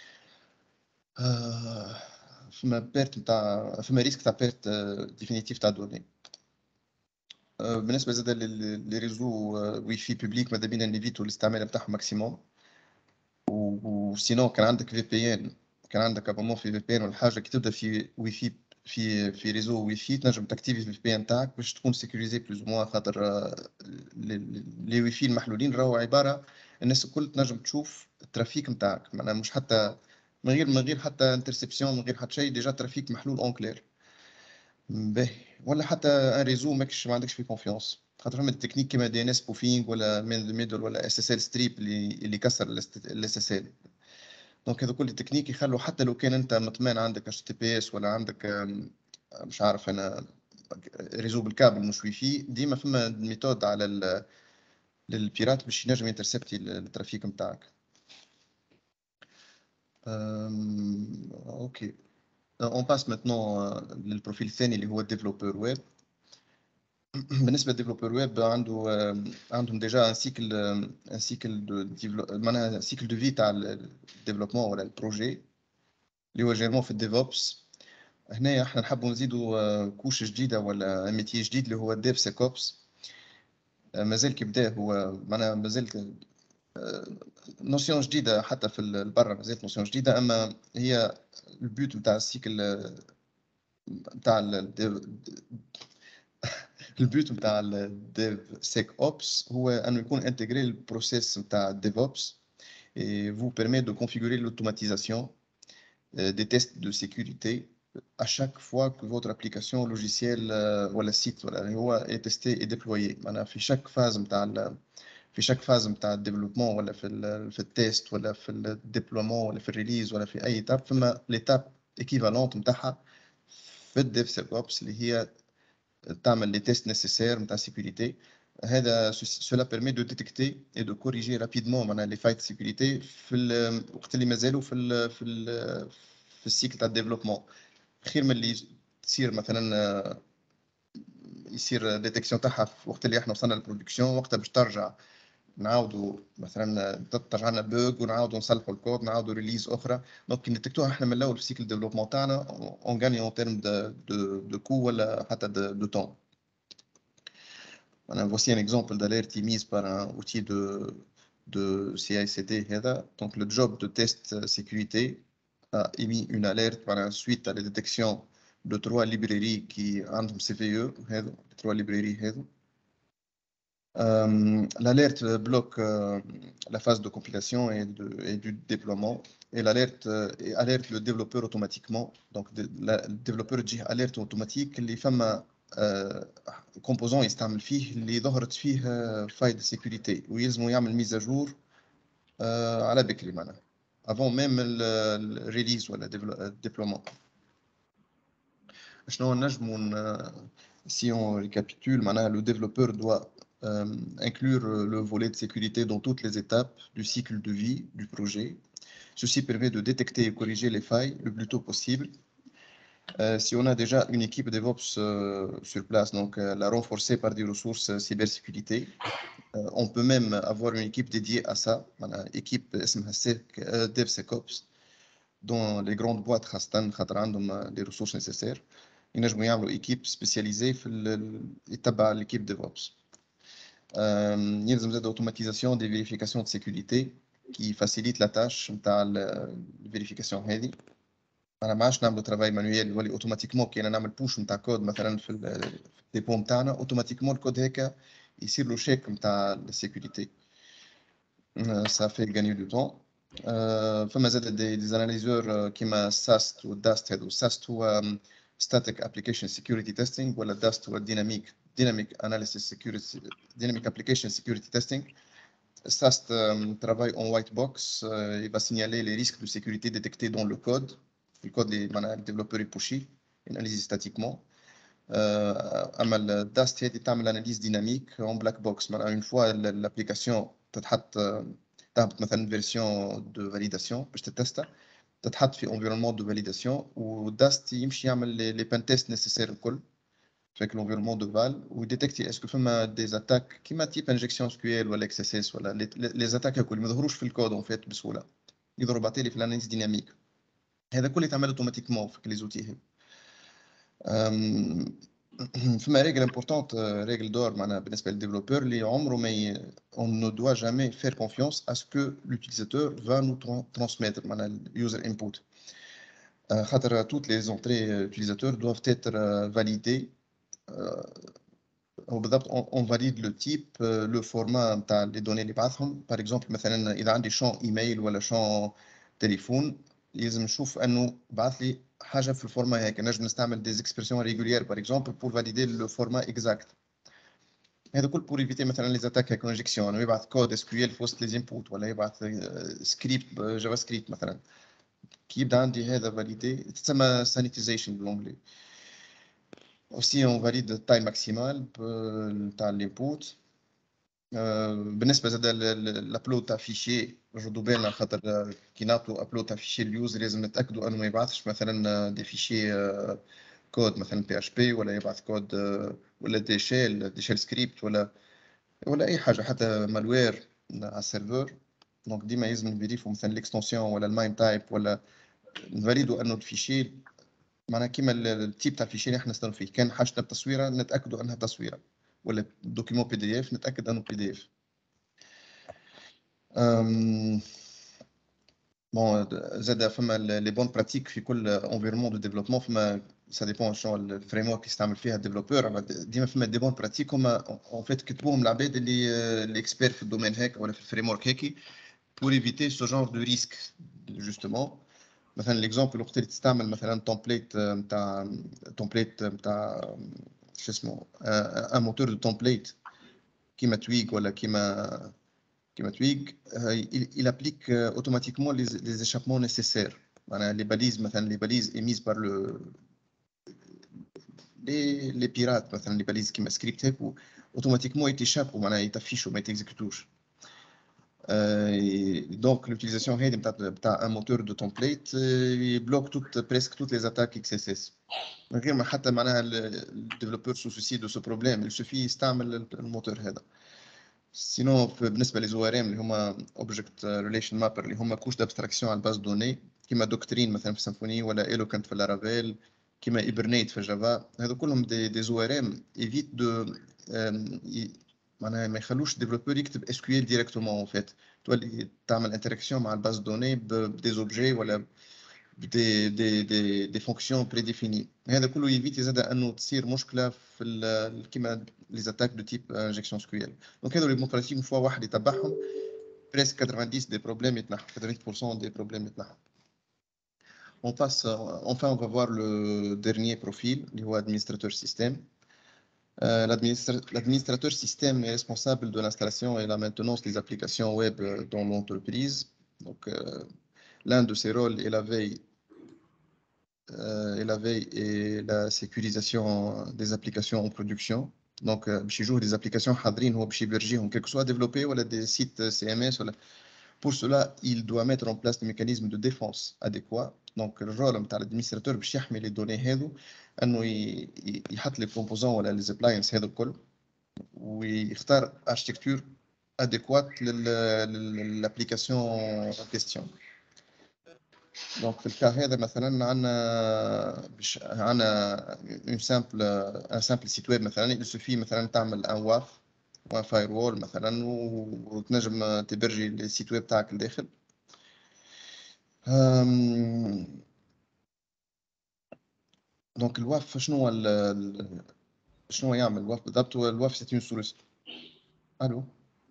فما بيرت نتاع فما ريسك تاع بيرت ديفينيتيف تاع دوني. بالنسبه زاد لي ريزو واي في بوبليك ماذا بينا نيفيتو الاستعمال نتاعهم ماكسيموم. وسينو كان عندك في بي ان، كان عندك ابونمون في في بي ان ولا حاجه كي تبدا في واي في في ريزو واي في تنجم تاكتيفي في البي ان تاعك باش تكون سيكوريزي بلوز موا، خاطر لي واي في المحلولين راهو عباره الناس الكل تنجم تشوف الترافيك نتاعك، معناها مش حتى من غير حتى انترسبسيون، من غير حتى شيء ديجا الترافيك محلول اون كلير باهي. ولا حتى ان ريزو ماكش ما عندكش فيه كونفيونس، خاطر فما تكنيك كيما دي ان اس بوفينغ ولا ميدل ولا اس اس ال ستريب اللي كسر الاس اس ال. دونك هذا كل التكنيك يخلوا حتى لو كان انت مطمئن عندك اتش تي بي اس ولا عندك مش عارف انا ريزو بالكابل مش واي فاي، ديما فما ميثود على للبيرات باش ينجم ينترسبتي الترافيك نتاعك. اوكي اون باس ماتنون للبروفيل الثاني اللي هو الديفلوبر ويب. بالنسبه للديفلوبر ويب عندهم ديجا ان سيكل معناها سيكل دو في تاع الديفلوبمون ولا البروجي اللي هو جيرمون في الديفوبس. هنا احنا نحبوا نزيدوا كوش جديده ولا ميتي جديد اللي هو الديف سيكوبس. مازال كي بدا هو معناها مازال نوسيون جديده حتى في البرة، مازالت نوسيون جديده، اما هي البيوت نتاع السيكل نتاع البيوت نتاع الديف سيك اوبس هو انه يكون انتجري البروسيس نتاع الديف اوبس et vous permet de configurer l'automatisation des tests de sécurité à chaque fois que votre application logiciel ou le site est testé et déployé. في chaque phase في chaque phase نتاع الديفلوبمون ولا في التيست ولا في الديبلومون ولا في الريليز ولا في اي ايتاب، فما ليتاب ايكيفالونت نتاعها في الديف سيك اوبس اللي هي تعمل les tests nécessaires نتاع sécurité. هذا cela permet de détecter et de corriger rapidement معناها les failles de sécurité في الوقت اللي مازالوا في السيكل تاع الديفلوبمون، خير من اللي تصير مثلا يصير ديتكسيون تاعها في وقت اللي احنا وصلنا للبرودكسيون، وقتها باش ترجع نعاودوا مثلا ترجع لنا بوغ ونعاودوا نصلحوا الكود نعاودوا ريليز اخرى. دونك كي نتكتوها احنا من الاول في سيكل ديفلوبمون تاعنا اون غاني اون تيرم دو كو ولا حتى دو طون. Voici un exemple d'alerte émise par un outil de CI/CD. Donc, le job de test sécurité a émis une alerte par la suite à la détection de 3 librairies qui ont CVE, les 3 librairies. L'alerte bloque la phase de compilation et du déploiement, et l'alerte alerte le développeur automatiquement. Donc, le développeur dit alerte automatique اللي فما كومبوزون يستعمل فيه اللي ظهرت فيه فايل سيكوريتي ويلزموا يعمل ميزاجور على بكري معناها avant même الريليز ولا الديبلومون. شنو نجموا si on récapitule معناها le développeur doit inclure le volet de sécurité dans toutes les étapes du cycle de vie du projet. Ceci permet de détecter et corriger les failles le plus tôt possible. Si on a déjà une équipe DevOps sur place, donc la renforcer par des ressources cybersécurité, on peut même avoir une équipe dédiée à ça, une équipe DevSecOps, dont les grandes boîtes ont les ressources nécessaires. Il y a une équipe spécialisée dans l'équipe DevOps. Il y a une automatisation des vérifications de sécurité qui facilite la tâche de vérification. انا ما عادش نعملوا ترافاي مانويل يولي اوتوماتيكمون كي انا نعمل بوش نتاع كود مثلا في الديبو نتاعنا اوتوماتيكمون الكود هيك يصير له شيك نتاع السيكوريتي. سا في غاني دو طون. فما زاد دي اناليزور كيما ساست والداست. هذو ساست هو ستاتيك ابليكيشن سيكوريتي تيستينغ ولا داست هو ديناميك اناليسيس سيكوريتي ديناميك ابليكيشن سيكوريتي تيستينغ. SAST travaille en white box, il va signaler les risques de sécurité détectés dans le code. Le code, le développeur est pushy, il analyse statiquement. اما الداست هذه تعمل اناليز ديناميك اون بلاك بوكس. معناها اون فوا الابليكاسيون تتحط تهبط مثلا فيرسيون دو فاليداسيون باش تتستا، تتحط في انفيرونمون دو فاليداسيون، وداست يمشي يعمل لي بان تيست نيسيسير الكل في l'environnement de Val ويديتكتي اسكو فما دي اتاك كيما تيب انجكسيون سكيول ولا اكس اس اس ولا لي اتاك هكول ما يظهروش في الكود اون فيت بسهوله، يظهروا بعتالي في الاناليز ديناميك. هذا كله يتعمل اوتوماتيكمون في لي زوتي هذو. فما ريغل امبورطونت، ريغل دور معناها بالنسبه للديفلوبور اللي عمره ما on ne doit jamais faire confiance à ce que l'utilisateur va nous transmettre معناها اليوزر input. خاطر toutes les entrées utilisateurs doivent être validées. وبالضبط on valide le type, le format نتاع les données اللي بعثهم. par exemple مثلا اذا عندي شون ايميل ولا شون تليفون لازم نشوف انه بعث لي حاجه في الفورما هيك. نجم نستعمل des expressions régulières par exemple pour valider le format exact. هذا كل pour éviter مثلا les attaques à conjection، انه يبعث كود SQL في وسط les inputs ولا يبعث سكريبت جافا سكريبت مثلا. كي يبدا عندي هذا فاليدي تسمى sanitization بالانجلي. aussi on valide la taille maximale نتاع الانبوت. بالنسبه زاد الابلود تاع فيشي ردوا بالنا، خاطر كي نعطوا ابلود تاع فيشي اليوزر لازم نتاكدوا انه ما يبعثش مثلا دي فيشي كود مثلا بي اتش بي، ولا يبعث كود ولا دي شيل سكريبت ولا اي حاجه حتى مالوير على السيرفر. دونك ديما لازم نفيريفو مثلا الاكستنسيون ولا الماين تايب، ولا نفاليدو انه الفيشي معناها كيما التيب تاع الفيشي اللي احنا نستنوا فيه. كان حاجتنا بتصويره نتاكدوا انها تصويره، ولا دوكيمون بي دي اف نتاكد انه بي دي اف. بون زاد فما لي بون براتيك في كل انفيرمون دو ديفلوبمون. فما سا ديبون شنو الفريم ورك يستعمل فيها الديفلوبور. ديما فما دي بون براتيك هما اون فيت كتبوهم العباد اللي اكسبير في الدومين هيك ولا في الفريم ورك هيك pour éviter ce genre de risque justement. مثلا ليكزامبل وقت اللي تستعمل مثلا تومبليت نتاع شو اسمه ان موتور دو تومبليت كيما تويج ولا كيما تويج، il applique automatiquement les échappements nécessaires. معناها les balises مثلا les balises émises par les pirates مثلا les balises كيما سكريبت هيك automatiquement يتشابوا معناها يتفيشوا ما يتكزيكوتوش. Donc l'utilisation d'un moteur de template bloque presque toutes les attaques XSS. غير ما حتى معناها الديفلوبور سو سوسي دو سو بروبليم يسوفي يستعمل الموتور هذا. سينو بالنسبه لي ام اللي هما اوبجكت ريليشن مابر اللي هما كوش دابستراكسيون على الباز دوني كيما دوكترين مثلا في سيمفوني ولا ايلوكنت في لارافيل كيما ايبرنيت في جافا، هذو كلهم دي او ار ام ايفيت دو معناها ما يخلوش الديفلوبور يكتب اس كيو ال ديريكتومون. اون فيت تولي تعمل انتراكسيون مع الباز دوني بدي اوبجي ولا دي فونكسيون بريديفيني. هذا كله يفيت زاد انه تصير مشكله في كيما لي زاتاك دو تيب انجكسيون سكيول. دونك هذو لي بون براتيك فوا واحد يتبعهم بريسك 90 دي بروبليم يتنحوا، 80% دي بروبليم يتنحوا. On passe, enfin, on va voir le dernier profil, qui est l'administrateur système. L'administrateur système est responsable de l'installation et la maintenance des applications web dans l'entreprise. Donc, l'un de ses rôles est la veille et la sécurisation des applications en production. Donc, chez jour des applications hadrin ou chez Berger, quel que soit développé ou des sites CMS. Pour cela, il doit mettre en place des mécanismes de défense adéquats. Donc, le rôle de l'administrateur باش يحمي les données هذو انه يحط les composants ولا les appliances هذو الكل ويختار architecture adéquate للapplication en question. Donc في الكا هذا مثلا عندنا un simple site web مثلا il suffit مثلا تعمل un WAF و firewall مثلا وتنجم تبرجي السيت ويب تاعك لداخل. دونك الواف شنو يعمل الواف بالضبط؟ الواف سيت اون سوليسيون. الو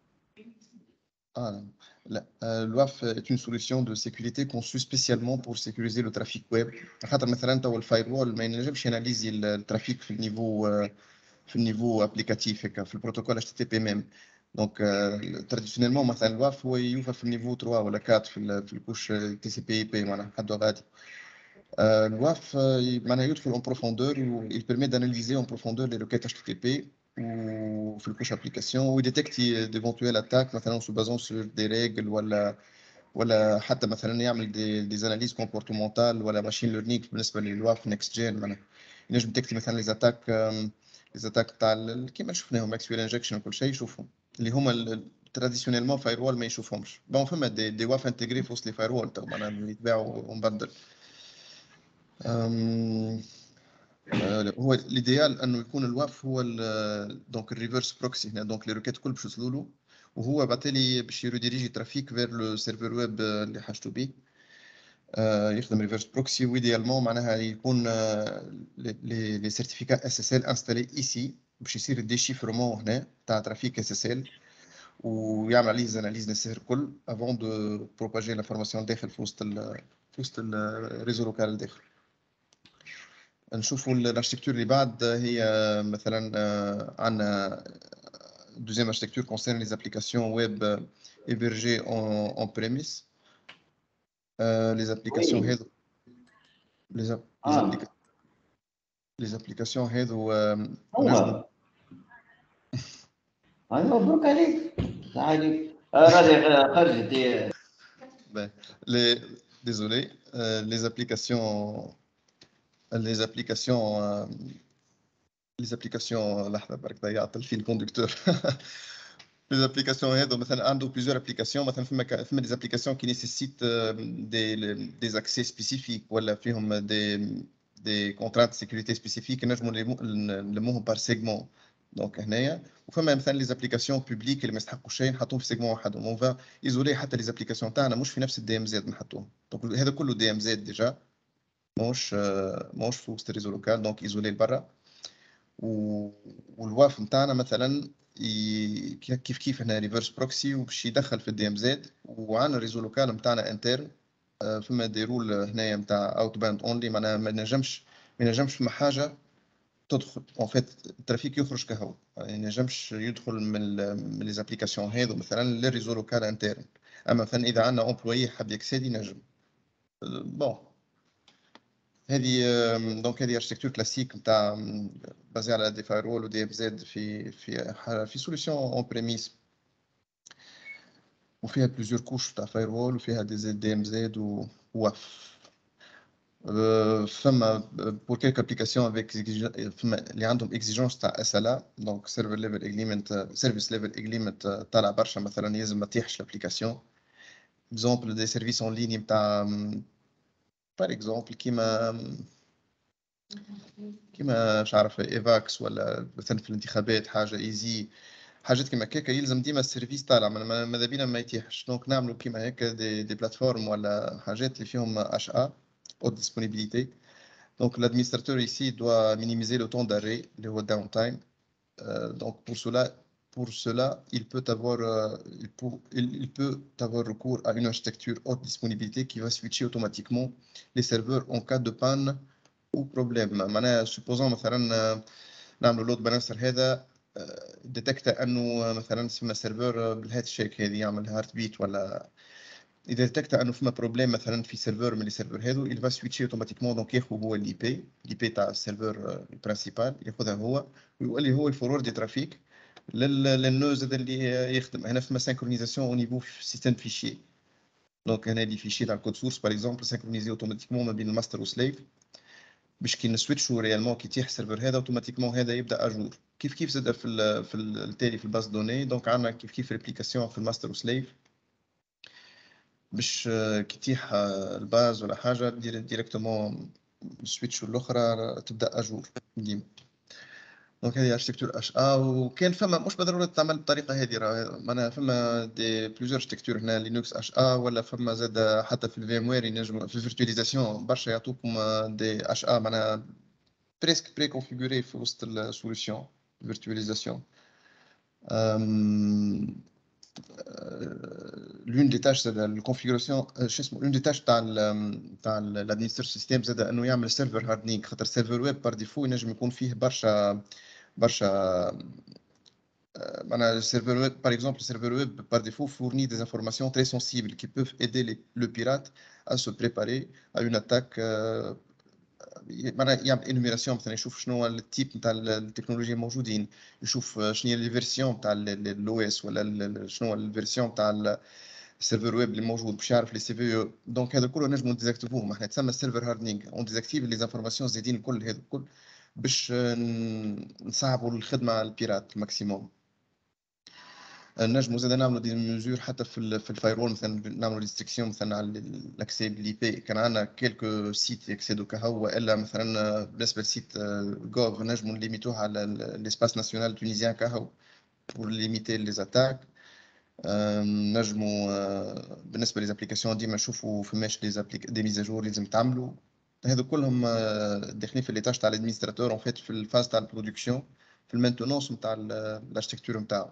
لا الواف est une solution de sécurité conçue spécialement pour sécuriser le trafic web. خاطر مثلا تو الفايروول ما ينجمش يناليزي الترافيك في النيفو ابليكاتيف هكا في البروتوكول اتش تي بي ميم. دونك تراديسيونيلمون مثلا الواف هو يوفى في النيفو 3 ولا 4 في الكوش تي سي بي اي بي معناها حدو غادي. الواف معناها يدخل en profondeur و il permet d'analyser en profondeur les requêtes HTTP وفي الكوش application ويديتكتي d'éventuelles attaques مثلا se basant sur des règles ولا حتى مثلا يعمل des analyses comportementales ولا machine learning بالنسبه للواف next gen معناها ينجم تكتي مثلا les attaques تاع كيما شفناهم XQL injection وكل شيء يشوفهم اللي هما تراديسيونيلمون فايروال ما يشوفهمش بون فما دي واف انتجري في وسط لي فايروال تو معناها اللي يتباعوا ومبدل هو الايديال انه يكون الواف هو دونك الريفرس بروكسي هنا دونك لي روكيت الكل باش يوصلوا له وهو بالتالي باش يريديريجي ترافيك فير لو سيرفر ويب اللي حاجته بيه يخدم ريفرس بروكسي وايديالمون معناها يكون لي سيرتيفيكات اس اس ال انستالي ايسي باش يصير الديشيفرمون هنا تاع ترافيك اس اس ال ويعمل عليه زاناليز نسير الكل افون دو بروباجي لافورماسيون داخل في وسط الريزو لوكال الداخل. نشوفوا الاركتيكتور اللي بعد هي مثلا عندنا دوزيام اركتيكتور كونسيرن لي زابليكاسيون ويب hébergées en prémisse les applications هذو les applications هذو نجموا مبروك عليك عليك راضي خرجت désolé les applications لحظة برك ضيعت الفيل كوندكتور les applications هذو مثلا عنده plusieurs applications مثلا فما des applications qui nécessitent des accès spécifiques ولا فيهم des contraintes de sécurité spécifiques نجموا نلموهم par segment دونك هنايا وفما مثلا les applications publiques اللي ما يستحقوا شيء نحطوهم في segment وحدهم اون فا ايزولي حتى les applications تاعنا مش في نفس الدي ام زد نحطوهم دونك هذا كله دي ام زد ديجا مش في وسط الريزو لوكال دونك ايزولي لبرا والواف نتاعنا مثلا كيف هنا ريفرس بروكسي وباش يدخل في الدي ام زد وعندنا الريزو لوكال نتاعنا انترن فما دي رول هنايا نتاع اوت باند اونلي معناها ما نجمش فما حاجه تدخل اون فيت الترافيك يخرج كهو يعني ما ينجمش يدخل من لي زابليكاسيون هذو مثلا للريزو لوكال انترن اما مثلا اذا عندنا امبلوي حاب يكسيدي نجم بون هذه دونك هذه اركتيكتور كلاسيك نتاع بازي على دي فايرول ودي ام زد في سوليسيون اون بريميس وفيها بليزيور كوش تاع فايرول وفيها دي ام زد وواف فما بور كيلك ابليكاسيون افيك فما اللي عندهم اكزيجونس تاع اس ال ا دونك سيرفر ليفل اجريمنت سيرفيس ليفل اجريمنت طالع برشا مثلا لازم ما تطيحش الابليكاسيون اكزومبل دي سيرفيس اون ليني نتاع بار اكزومبل كيما مش عارف ايفاكس ولا مثلا في الانتخابات حاجه ايزي حاجات كيما هكاك يلزم ديما السيرفيس طالع ماذا بينا ما يتيحش دونك نعملوا كيما هكا دي بلاتفورم ولا حاجات اللي فيهم اش ا haute disponibilité. Donc l'administrateur ici doit minimiser le temps d'arrêt, le downtime. Donc pour cela, il peut avoir recours à une architecture haute disponibilité qui va switcher automatiquement les serveurs en cas de panne ou problème. معناها supposons مثلا نعملوا لود بالانسر هذا ديتكت انه مثلا اسمه سيرفر بالهات شيك هذه يعمل هارت بيت ولا اذا ديتكت انه فما بروبليم مثلا في سيرفر من لي سيرفر هذو il va switcher automatiquement دونك ياخذ هو الاي بي تاع السيرفر البرينسيبال ياخذها هو ويولي هو يفورورد ترافيك للنوز اللي يخدم هنا فما سينكرونيزاسيون او نيفو سيستم فيشي دونك هنا لي فيشي تاع الكود سورس باغ اكزومبل سينكرونيزي اوتوماتيكمون ما بين الماستر والسليف باش كي نسويتشو ريالمون كي يتيح السيرفر هذا اوتوماتيكمون هذا يبدا اجور كيف زاد في التالي في الباز دوني دونك عندنا كيف ريبليكاسيون في الماستر وسليف باش كي تيح الباز ولا حاجه ديريكتومون سويتشو الاخرى تبدا اجور ديما دونك هذه اركتيكتور اش ا وكان فما مش بالضروره تعمل بالطريقه هذه راه معناها فما دي بليزيور اركتيكتور هنا لينكس اش ا ولا فما زاد حتى في الفيم وير ينجم في الفيرتواليزاسيون برشا يعطوكم دي اش ا معناها بريسك بري كونفيغوري في وسط السوليسيون فيرتواليزاسيون l'une des tâches de la configuration l'une des tâches تاع l'administrateur système زاد انه يعمل سيرفر هاردنينغ خاطر سيرفر ويب بار ديفو ينجم يكون فيه برشا le serveur web, par exemple, le serveur web, par défaut, fournit des informations très sensibles qui peuvent aider le pirate à se préparer à une attaque. يعمل انوميراسيون مثلا يشوف شنو هو التيب نتاع التكنولوجيا الموجودين، يشوف شنو هي الفيرسيون نتاع الاو اس ولا شنو هو الفيرسيون نتاع السيرفر ويب اللي موجود باش يعرف لي سي في او. دونك هذا كله نجموا ديزاكتيفوهم، احنا تسمى السيرفر هاردنينغ، اون ديزاكتيف لي زانفورماسيون زايدين الكل هذا الكل باش نصعبوا الخدمه على البيرات الماكسيموم. نجموا زاد نعملوا دي ميزور حتى في الفايرول، مثلا نعملوا ريستريكسيون مثلا على الاكسي بلي بي. كان عندنا كيلكو سيت يكسيدو كهو، الا مثلا بالنسبه لسيت جوف نجموا نليميتوه على الاسباس ناسيونال تونيزيان كهو pour limiter les attaques. نجموا بالنسبه للابليكاسيون ديما نشوفوا فماش دي ميزاجور اللي لازم تعملوا. هذو كلهم داخلين في ليتاج تاع الادمينستراتور اون فيت في الفاز تاع البرودكسيون، في المينتونونس نتاع الاركتيكتور نتاعو.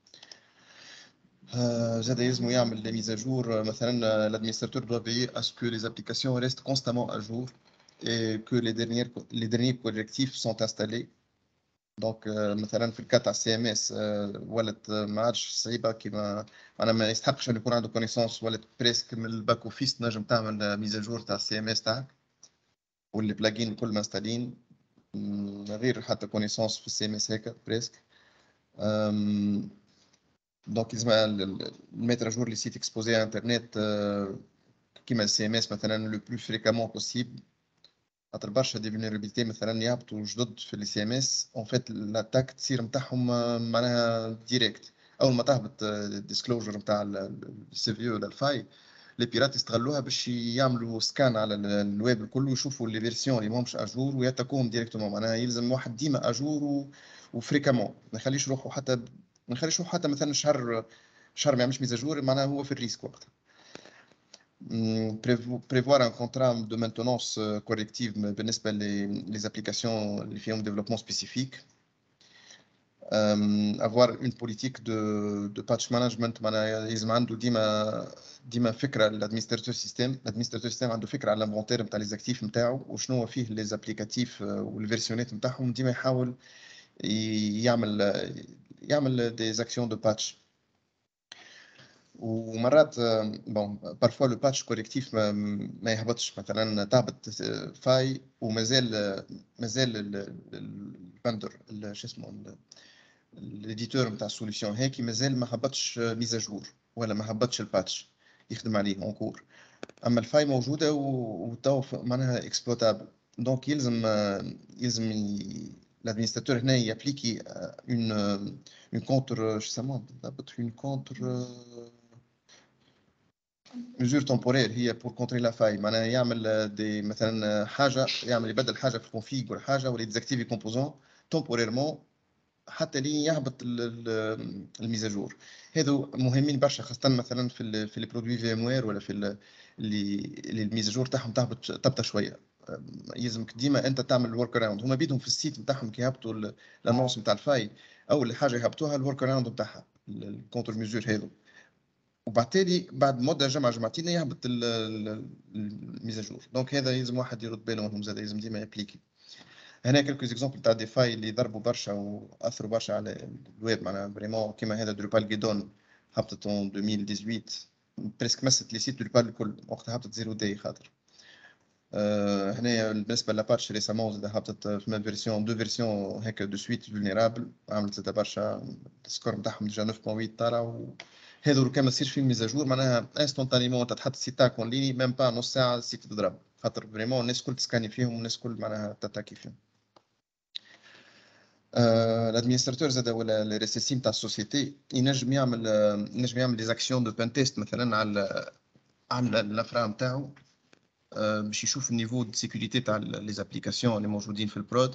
زاد يلزمو يعمل لي ميزاجور. مثلا l'administrateur doit veiller à ce que les applications restent constamment à jour et que les derniers correctifs sont installés. دونك مثلا في الكات تاع السي ام اس ولات ما عادش صعيبه كيما انا ما يستحقش ان يكون عنده كونيسونس، ولات بريسك من الباك اوفيس تنجم تعمل ميزاجور تاع السي ام اس تاعك واللي بلاجين الكل مستالين من غير حتى كونيسونس في السي ام اس هيك بريسك. دونك لازم الميتر جور لي سيت اكسبوزي على انترنت كيما السي ام اس مثلا لو بلو فريكامون بوسيبل. خاطر برشا دي فينيرابيلتي مثلا يهبطوا جدد في السي ام اس، اون فيت الاتاك تصير نتاعهم معناها ديريكت. اول ما تهبط الديسكلوجر نتاع السي في ولا الفاي، لي بيرات يستغلوها باش يعملوا سكان على الويب الكل ويشوفوا لي فيرسيون اللي ماهمش اجور ويتاكوهم ديريكتومون. معناها يلزم واحد ديما اجور وفريكامون، ما يخليش روحه حتى مثلا شهر ما يعملش ميزاجور، معناها هو في الريسك وقتها. prévoir un contrat de maintenance corrective بالنسبة les applications اللي فيهم développement spécifique. avoir une politique de patch management. معناها يلزم عنده ديما فكرة l'administrateur système عنده فكرة على الانفونتير نتاع les actifs نتاعو وشنو فيه les applicatifs والفيرسيونات نتاعهم. ديما يحاول يعمل des actions de patch. ومرات بون بارفوا لو باتش كوريكتيف ما يهبطش، مثلا تهبط فاي ومازال الفندر شو اسمه الاديتور نتاع السوليسيون هيك مازال ما هبطش ميزاجور ولا ما هبطش الباتش يخدم عليه اونكور، اما الفاي موجوده وتو معناها اكسبلوتابل. دونك يلزم l'administrateur هنا يابليكي une contre je sais pas une contre mesure temporaire هي pour contrer la faille. معناها يعمل دي مثلا حاجه، يعمل يبدل حاجه في الكونفيغ ولا حاجه ولا يديزاكتيفي كومبوزون temporairement حتى لين يهبط الميزاجور. هذو مهمين برشا خاصه مثلا في لي برودوي في ام وير ولا في اللي الميزاجور تاعهم تهبط شويه. يلزمك ديما انت تعمل الورك اراوند. هما بيدهم في السيت نتاعهم كي يهبطوا الانونس نتاع الفاي اول حاجه يهبطوها الورك اراوند نتاعها الكونتر ميزور هذو، وبالتالي بعد مده جمعتين يهبط الميزاجور. دونك هذا يلزم واحد يرد باله منهم، زاد يلزم ديما يابليكي. هنا كلكو اكزامبل تاع دي فاي اللي ضربوا برشا واثروا برشا على الويب. معناها فريمون كيما هذا دروبال جيدون هبطت 2018 بريسك مست لي سيت دروبال الكل وقتها هبطت 0 داي. خاطر هنا بالنسبه لاباتش ريسامون زاد هبطت في فيرسيون دو فيرسيون هكا دو سويت فولنيرابل، عملت زاد برشا السكور نتاعهم ديجا 9.8 طالع. هذا لو كان ما يصيرش فيه ميزاجور معناها انستونتانيمون تحط السيت تاعك اون ليني ميم با نص ساعه السيت تضرب، خاطر فريمون الناس الكل تسكاني فيهم والناس الكل معناها تتاكي فيهم. الادمينستراتور زاد ولا لي ريسيسيم تاع السوسيتي ينجم يعمل دي زاكسيون دو بان تيست مثلا على الافرا نتاعو باش يشوف النيفو دو سيكوريتي تاع لي زابليكاسيون اللي موجودين في البرود.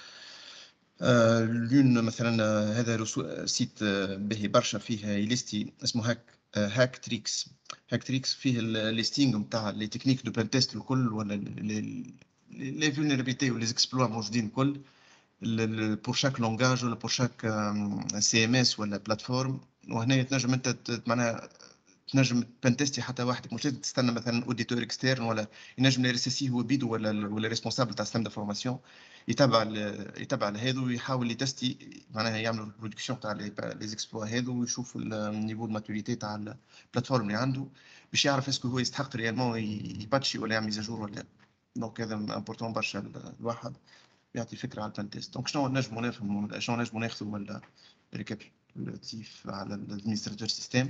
لون مثلا هذا سيت باهي برشا فيه يليستي اسمه هاك تريكس فيه الليستينغ نتاع لي تكنيك دو بان تيست الكل ولا لي فولنرابيلتي ولي اكسبلوا موجودين الكل pour chaque langage ولا pour chaque CMS ولا بلاتفورم. وهنا تنجم انت معناها تنجم بنتستي حتى وحدك، مش لازم تستنى مثلا اوديتور اكسترن، ولا ينجم الار اس سي هو بيدو ولا ريسبونسابل تاع سيستم دافورماسيون يتبع هذو ويحاول يتستي معناها يعمل البرودكسيون تاع لي زيكسبلوا هذو ويشوف النيفو دو ماتوريتي تاع البلاتفورم اللي عنده باش يعرف اسكو هو يستحق ريالمون يباتشي ولا يعمل ميزاجور ولا. دونك هذا امبورتون برشا الواحد يعطي فكره على البنتست. دونك شنو نجموا نفهموا، شنو نجموا ناخذوا الريكابيتولاتيف على الادمينستراتور سيستم.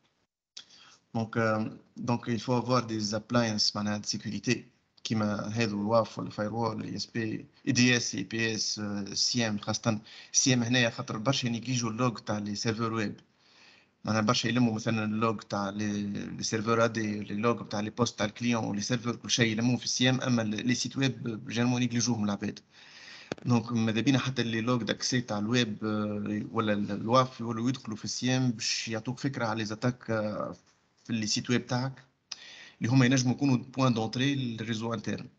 Donc il faut avoir des appliances de sécurité qui مع هذو الواف ولا فايروول اي اس بي اي دي اس اي بي اس سي ام. خاصه سي ام هنايا خاطر برشا نيجيجوا اللوج تاع لي سيرفر ويب، معناها برشا يلموا مثلا اللوج تاع لي سيرفر ادي، لي لوج تاع لي بوست تاع الكليون ولي سيرفر كل شيء يلموه في السي ام، اما لي سيت ويب جينيرالمون ينيجيجوهم العباد. دونك ماذا بينا حتى اللي لوج داكسي تاع الويب ولا الواف يولوا يدخلوا في السي ام باش يعطوك فكره على لي زاتاك في اللي سيت ويب تاعك اللي هما ينجموا يكونوا بوين دونتري للريزو انترن.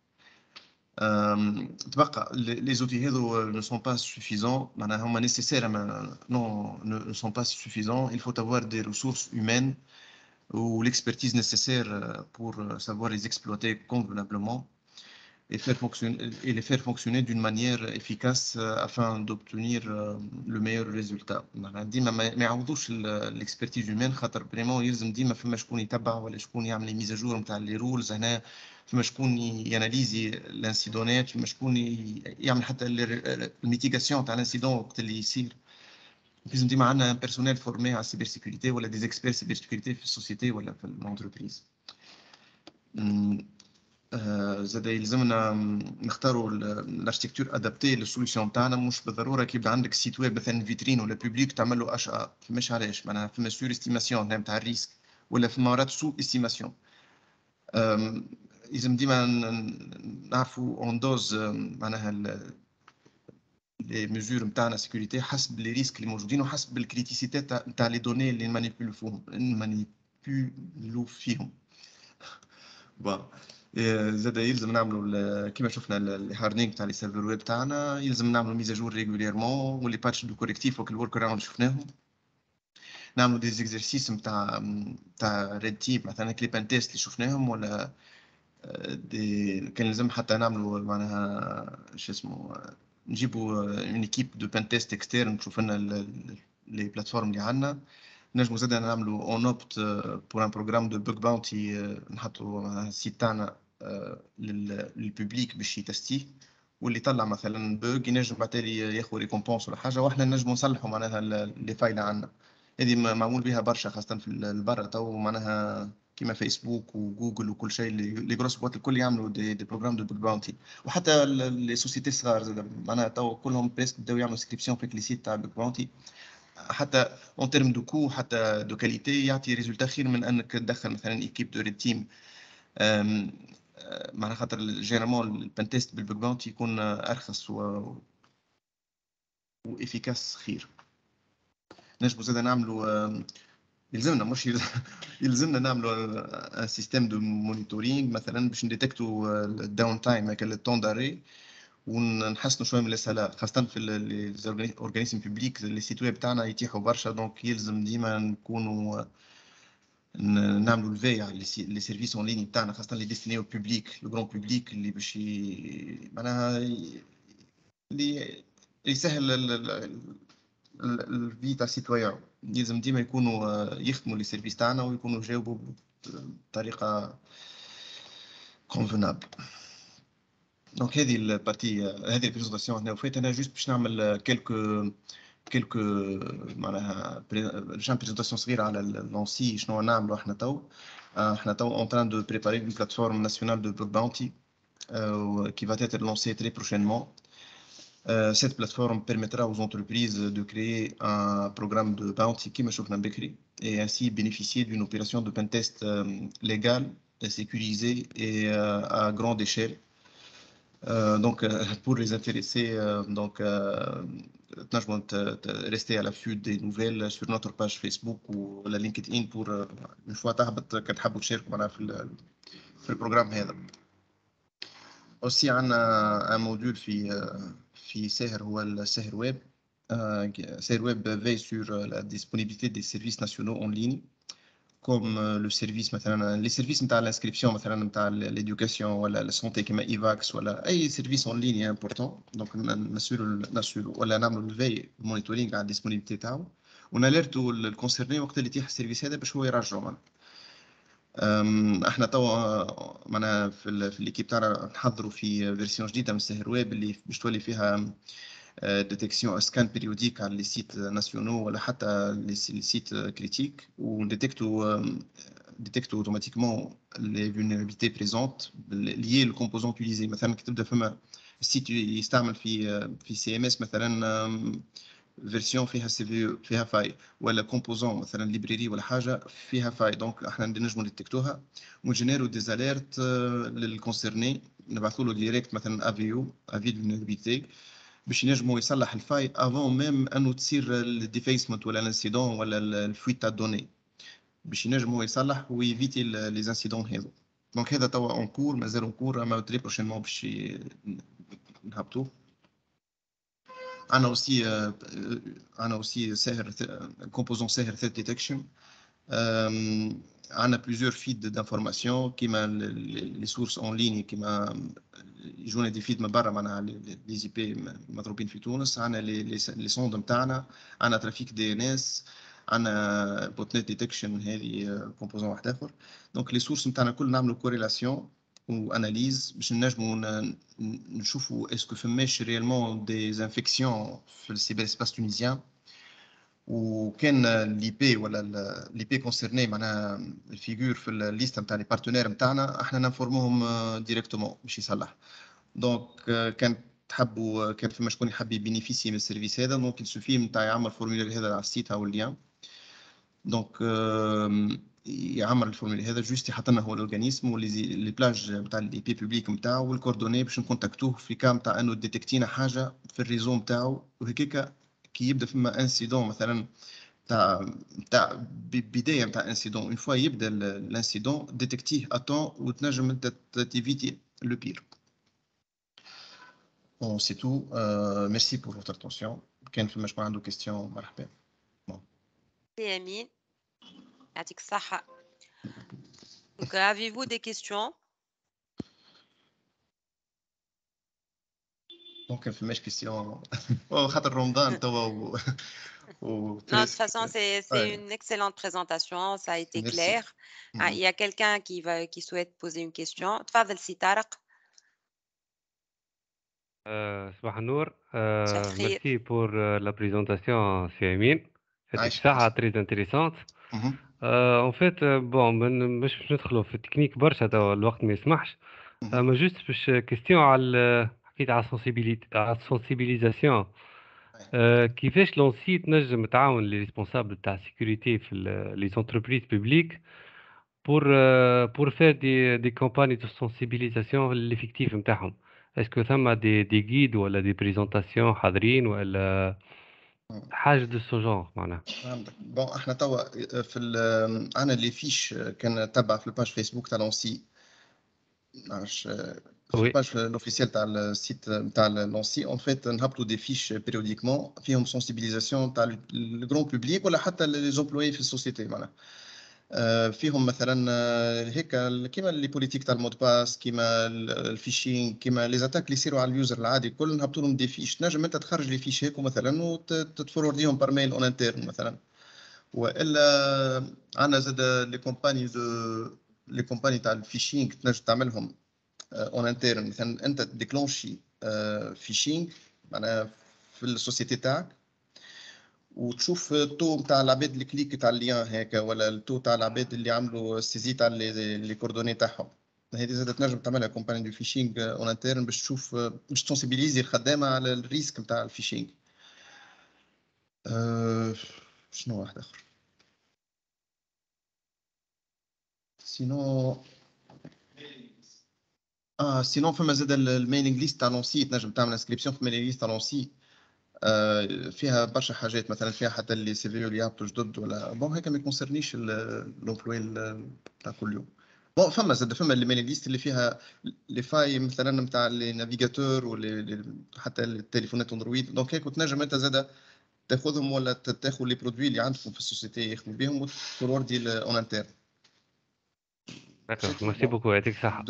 تبقى لي زوتي هذو ne sont pas suffisants، معناها هما nécessaires non ne sont pas suffisants. Il faut avoir des ressources humaines ou l'expertise nécessaire pour savoir les exploiter convenablement et les faire fonctionner d'une manière efficace afin d'obtenir le meilleur résultat. ديما ما يعوضوش l'expertise humaine خاطر بريمون يلزم ديما فما شكون يتبع ولا شكون يعمل لي ميزاجور نتاع لي رولز هنا، فما شكون ياناليزي الانسيدونات، فما شكون يعمل حتى الميتيغاسيون تاع الانسيدون وقت اللي يصير. لازم ديما عندنا بيرسونيل فورمي على السيبر سيكوريتي ولا دي اكسبير سيبر سيكوريتي في السوسيتي ولا في الانتربريز. زاد يلزمنا نختاروا الاركتيكتور ادابتي للسوليسيون تاعنا، مش بالضروره كي يبدا عندك سيت ويب مثلا فيترين ولا بوبليك تعمل له اش ا، فماش علاش معناها فما سور استيماسيون نتاع الريسك ولا فما مرات سو استيماسيون. لازم ديما نعرفوا اون دوز معناها لي ميزور نتاعنا سيكوريتي حسب لي ريسك اللي موجودين وحسب الكريتيسيتي نتاع لي دوني اللي نمانيبيولو فيهم. زاد يلزم نعملوا كيما شفنا الهاردينغ تاع لي سيرفر ويب تاعنا، يلزم نعملوا ميزاجور ريغوليرمون واللي باتش دو كوريكتيف والورك اراوند شفناهم. نعملوا دي زيكزرسيس نتاع ريد تيم مثلا كلي بان تيست اللي شفناهم، ولا كان لازم حتى نعملوا معناها شو اسمه نجيبوا اون ايكيب دو بان تيست اكسترن تشوف لنا لي بلاتفورم اللي عندنا. نجموا زاد نعملوا اون اوبت بور ان بروغرام دو بوك باونتي، نحطوا السيت تاعنا للبوبليك باش يتستيه، واللي طلع مثلا بوغ ينجم بعتالي ياخذ ريكومبونس ولا حاجه، واحنا نجموا نصلحوا معناها لي فايله عندنا. هذه معمول بها برشا خاصه في البرا تو، معناها كيما فيسبوك وجوجل وكل شيء لي غروس بوات الكل يعملوا دي بروغرام دو بوك باونتي، وحتى لي سوسيتي صغار زاد معناها تو كلهم بريسك بداو يعملوا سكريبسيون في لي سيت تاع بوك باونتي، حتى اون تيرم دو كو حتى دو كاليتي يعطي ريزولتا خير من انك تدخل مثلا ايكيب دو ريد تيم. معناها خاطر جينيرالمون البان تيست بالبوك باونتي يكون ارخص وافيكاس خير. نجمو زاد نعملوا يلزمنا مش يلزمنا نعملوا ان سيستيم دو مونيتورينغ مثلا باش نديتكتوا الداون تايم هكا الطون داري، ونحسنوا شويه من السلام خاصه في لي اورغانيزم بوبليك. لي سيت ويب تاعنا يتيحوا برشا، دونك يلزم ديما نكونوا نعملوا الفي على لي سيرفيس اون لين تاعنا خاصه لي ديستيني او بوبليك لو غران بوبليك اللي باش معناها اللي يسهل الفي تاع السيتويان. يلزم ديما يكونوا يخدموا لي سيرفيس تاعنا ويكونوا يجاوبوا بطريقه كونفنابل. دونك هذه البارتي هذه البريزونطاسيون هنا وفات انا جوست باش نعمل كيلكو معناها بريزونطاسيون صغيره على لونسي شنو نعملوا احنا تو. احنا تو اون تران دو بريباري une plateforme nationale de bug bounty qui va être lancée très prochainement. Cette plateforme permettra aux entreprises de créer un programme de bounty qui شفنا بكري et ainsi bénéficier d'une opération de pentest légale, sécurisée et à grande échelle. Donc pour les intéressés, donc تنجموا rester à l'affût des nouvelles sur notre page Facebook ou la LinkedIn pour une fois تهبط كتحبوا تشاركوا معنا في البروجرام هذا. aussi عندنا un module في ساهر هو الساهر ويب. ساهر ويب veille sur la disponibilité des services nationaux en ligne comme le service مثلا les services نتاع l'inscription مثلا نتاع l'éducation ولا la santé كما IVAX ولا أي service en ligne important donc نسولو ولا نعملوا الveille monitoring على الdisponibilité تاعو وناليرتو الكونسيرني وقت اللي يتيح السيرفيس هذا باش هو يرجعه معنا. احنا توا معنا في الليكيب تاعنا نحضروا في فيرسيون جديده من السهر ويب اللي باش تولي فيها ديتكسيون اسكان بيريوديك على لي سيت ناسيونو ولا حتى لي سيت كريتيك ونديتكتو اوتوماتيكمون لي فولنرابيليتي بريزونت ليي للكومبوزون يوتيليزي. مثلا كي تبدا فما السيت يستعمل في سي ام اس مثلا فيرسيون فيها سي في فيها فاي ولا كومبوزون مثلا ليبريري ولا حاجه فيها فاي دونك احنا نجموا نتكتوها ونجينيرو ديزاليرت للكونسيرني نبعثوا له ديريكت مثلا افي فولنرابيليتي باش ينجموا يصلح الفاي افون ميم انه تصير الديفيسمنت ولا الانسيدون ولا الفويت تاع الدوني باش ينجموا يصلح ويفيتي لي انسيدون هذو. دونك هذا توا اون كور مازال اون كور اما تري بروشينمون باش نهبطوه. عندنا aussi ساهر composant ساهر threat detection. عندنا plusieurs feeds d'information كيما les sources en ligne كيما يجونا دي فيد من برا معناها لي زي بي مضروبين في تونس. عندنا لي سوند نتاعنا عندنا ترافيك دي ان اس عندنا بوت نت ديتكشن هذه كومبوزون واحد اخر. دونك لي سورس نتاعنا كل نعملوا كوريلاسيون واناليز باش نجموا نشوفوا اسكو فماش ريالمون دي انفيكسيون في السيبر سباس تونيزيان وكان لي بي ولا لي بي كونسيرني معناها الفيغور في الليست نتاع لي بارتنير نتاعنا احنا ننفورموهم ديريكتومون باش يصلح. دونك كان تحبوا كان فما شكون يحب يبينيفيسي من السيرفيس هذا دونك يسوفي نتاع يعمل فورمولير هذا على السيت او اللين دونك يعمل الفورمولير هذا جوست يحط لنا هو الاورغانيزم ولي بلاج نتاع لي بي بوبليك نتاعو والكوردوني باش نكونتاكتوه في كام نتاع انه ديتكتينا حاجه في الريزو نتاعو وهكاك كي يبدا فما انسيدون مثلا تاع بدايه نتاع انسيدون اون فوا يبدا الانسيدون ديتكتيه اتون وتنجم انت تيفيتي لو بير. Bon, c'est tout. Merci pour votre attention. كان فما شكون عنده كيستيون مرحبا. Amine, يعطيك الصحة. Donc, avez-vous des questions? Donc كان فماش كيستيون خاطر رمضان توا Non, de toute façon, c'est une excellente présentation, ça a été Merci. clair. Ah, il y a quelqu'un qui souhaite poser une question. تفضل سي طارق. صباح النور. مساء الخير. Merci pour la présentation, c'est Amine. عايش. C'était ça très intéressante. En fait, bon مش باش ندخلوا في التكنيك برشا توا الوقت ما يسمحش. اما جوست باش كيستيون على حكيت على السنسيبيليزاسيون. كيفاش لونسي تنجم تعاون لي ريسبونسابل تاع السيكوريتي في لي زونتربريز بوبليك pour faire des campagnes de sensibilisation l'effectif نتاعهم. Est-ce que ثم des guides ولا des présentations حاضرين ولا حاجة de ce genre معناها؟ بون احنا توا في انا اللي فيش كان تبع في الباج فيسبوك تاع لونسي معرفش في الباج الاوفيسيال تاع السيت تاع لونسي اون فيت نهبطوا دي فيش بيريوديكمون فيهم سنسيبيليزاسيون تاع الجرون بوبليك ولا حتى لي زومبلوي في السوسيتي معناها. فيهم مثلا هيك كيما لي بوليتيك تاع المود باس كيما الفيشينغ كيما لي زاتاك اللي يصيروا على اليوزر العادي كل نهبطوا لهم دي فيش تنجم انت تخرج لي فيش هيك مثلا وتفورديهم بار ميل اون انترن مثلا. والا عندنا زاد لي كومباني تاع الفيشينغ تنجم تعملهم اون انترن مثلا انت ديكلونشي فيشينغ معناها في السوسيتي تاعك وتشوف التو نتاع العباد اللي كليك تاع اللين هكا ولا التو تاع العباد اللي عملوا سيزي تاع لي كوردوني تاعهم. هذه زاد تنجم تعملها كومباني دو فيشينغ اون انترن باش تشوف باش تسونسيبيليزي الخدامه على الريسك نتاع الفيشينغ. شنو واحد اخر سينو سينو فما زاد الميلينغ ليست تاع لونسي تنجم تعمل انسكريبسيون في الميلينغ ليست تاع لونسي فيها برشا حاجات مثلا فيها حتى اللي سي في اللي يهبطوا جدد ولا بون هيك ما يكونسرنيش لومبلوي تاع كل يوم. بون فما زاد فما الميلينغ ليست اللي فيها لي فاي مثلا نتاع لي نافيغاتور حتى التليفونات اندرويد دونك هيك تنجم انت زاد تاخذهم ولا تاخذ لي برودوي اللي عندكم في السوسيتي يخدموا بهم وتوردي اون انترن. ميرسي بوكو يعطيك الصحة.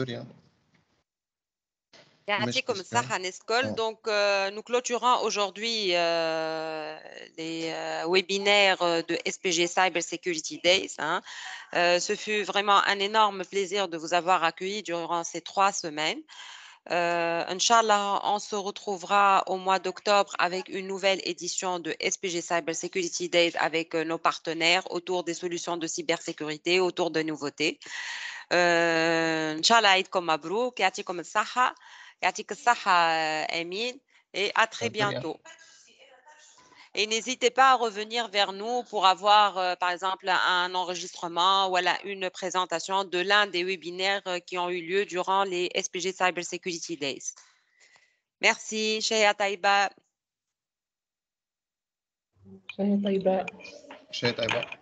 يعطيكم الصحة Nescol. Donc, nous clôturons aujourd'hui les webinaires de SPG Cyber Security Days. Ce fut vraiment un énorme plaisir de vous avoir accueillis durant ces 3 semaines. Inch'Allah, on se retrouvera au mois d'octobre avec une nouvelle édition de SPG Cyber Security Days avec nos partenaires autour des solutions de cybersécurité, autour de nouveautés. Inch'Allah, Aïdkom Mabrouk, Yatikom Saha. Yatik Saha Amin, et à très bientôt. Et n'hésitez pas à revenir vers nous pour avoir, par exemple, un enregistrement ou une présentation de l'un des webinaires qui ont eu lieu durant les SPG Cyber Security Days. Merci, Shaya Taiba. شيء طيبة.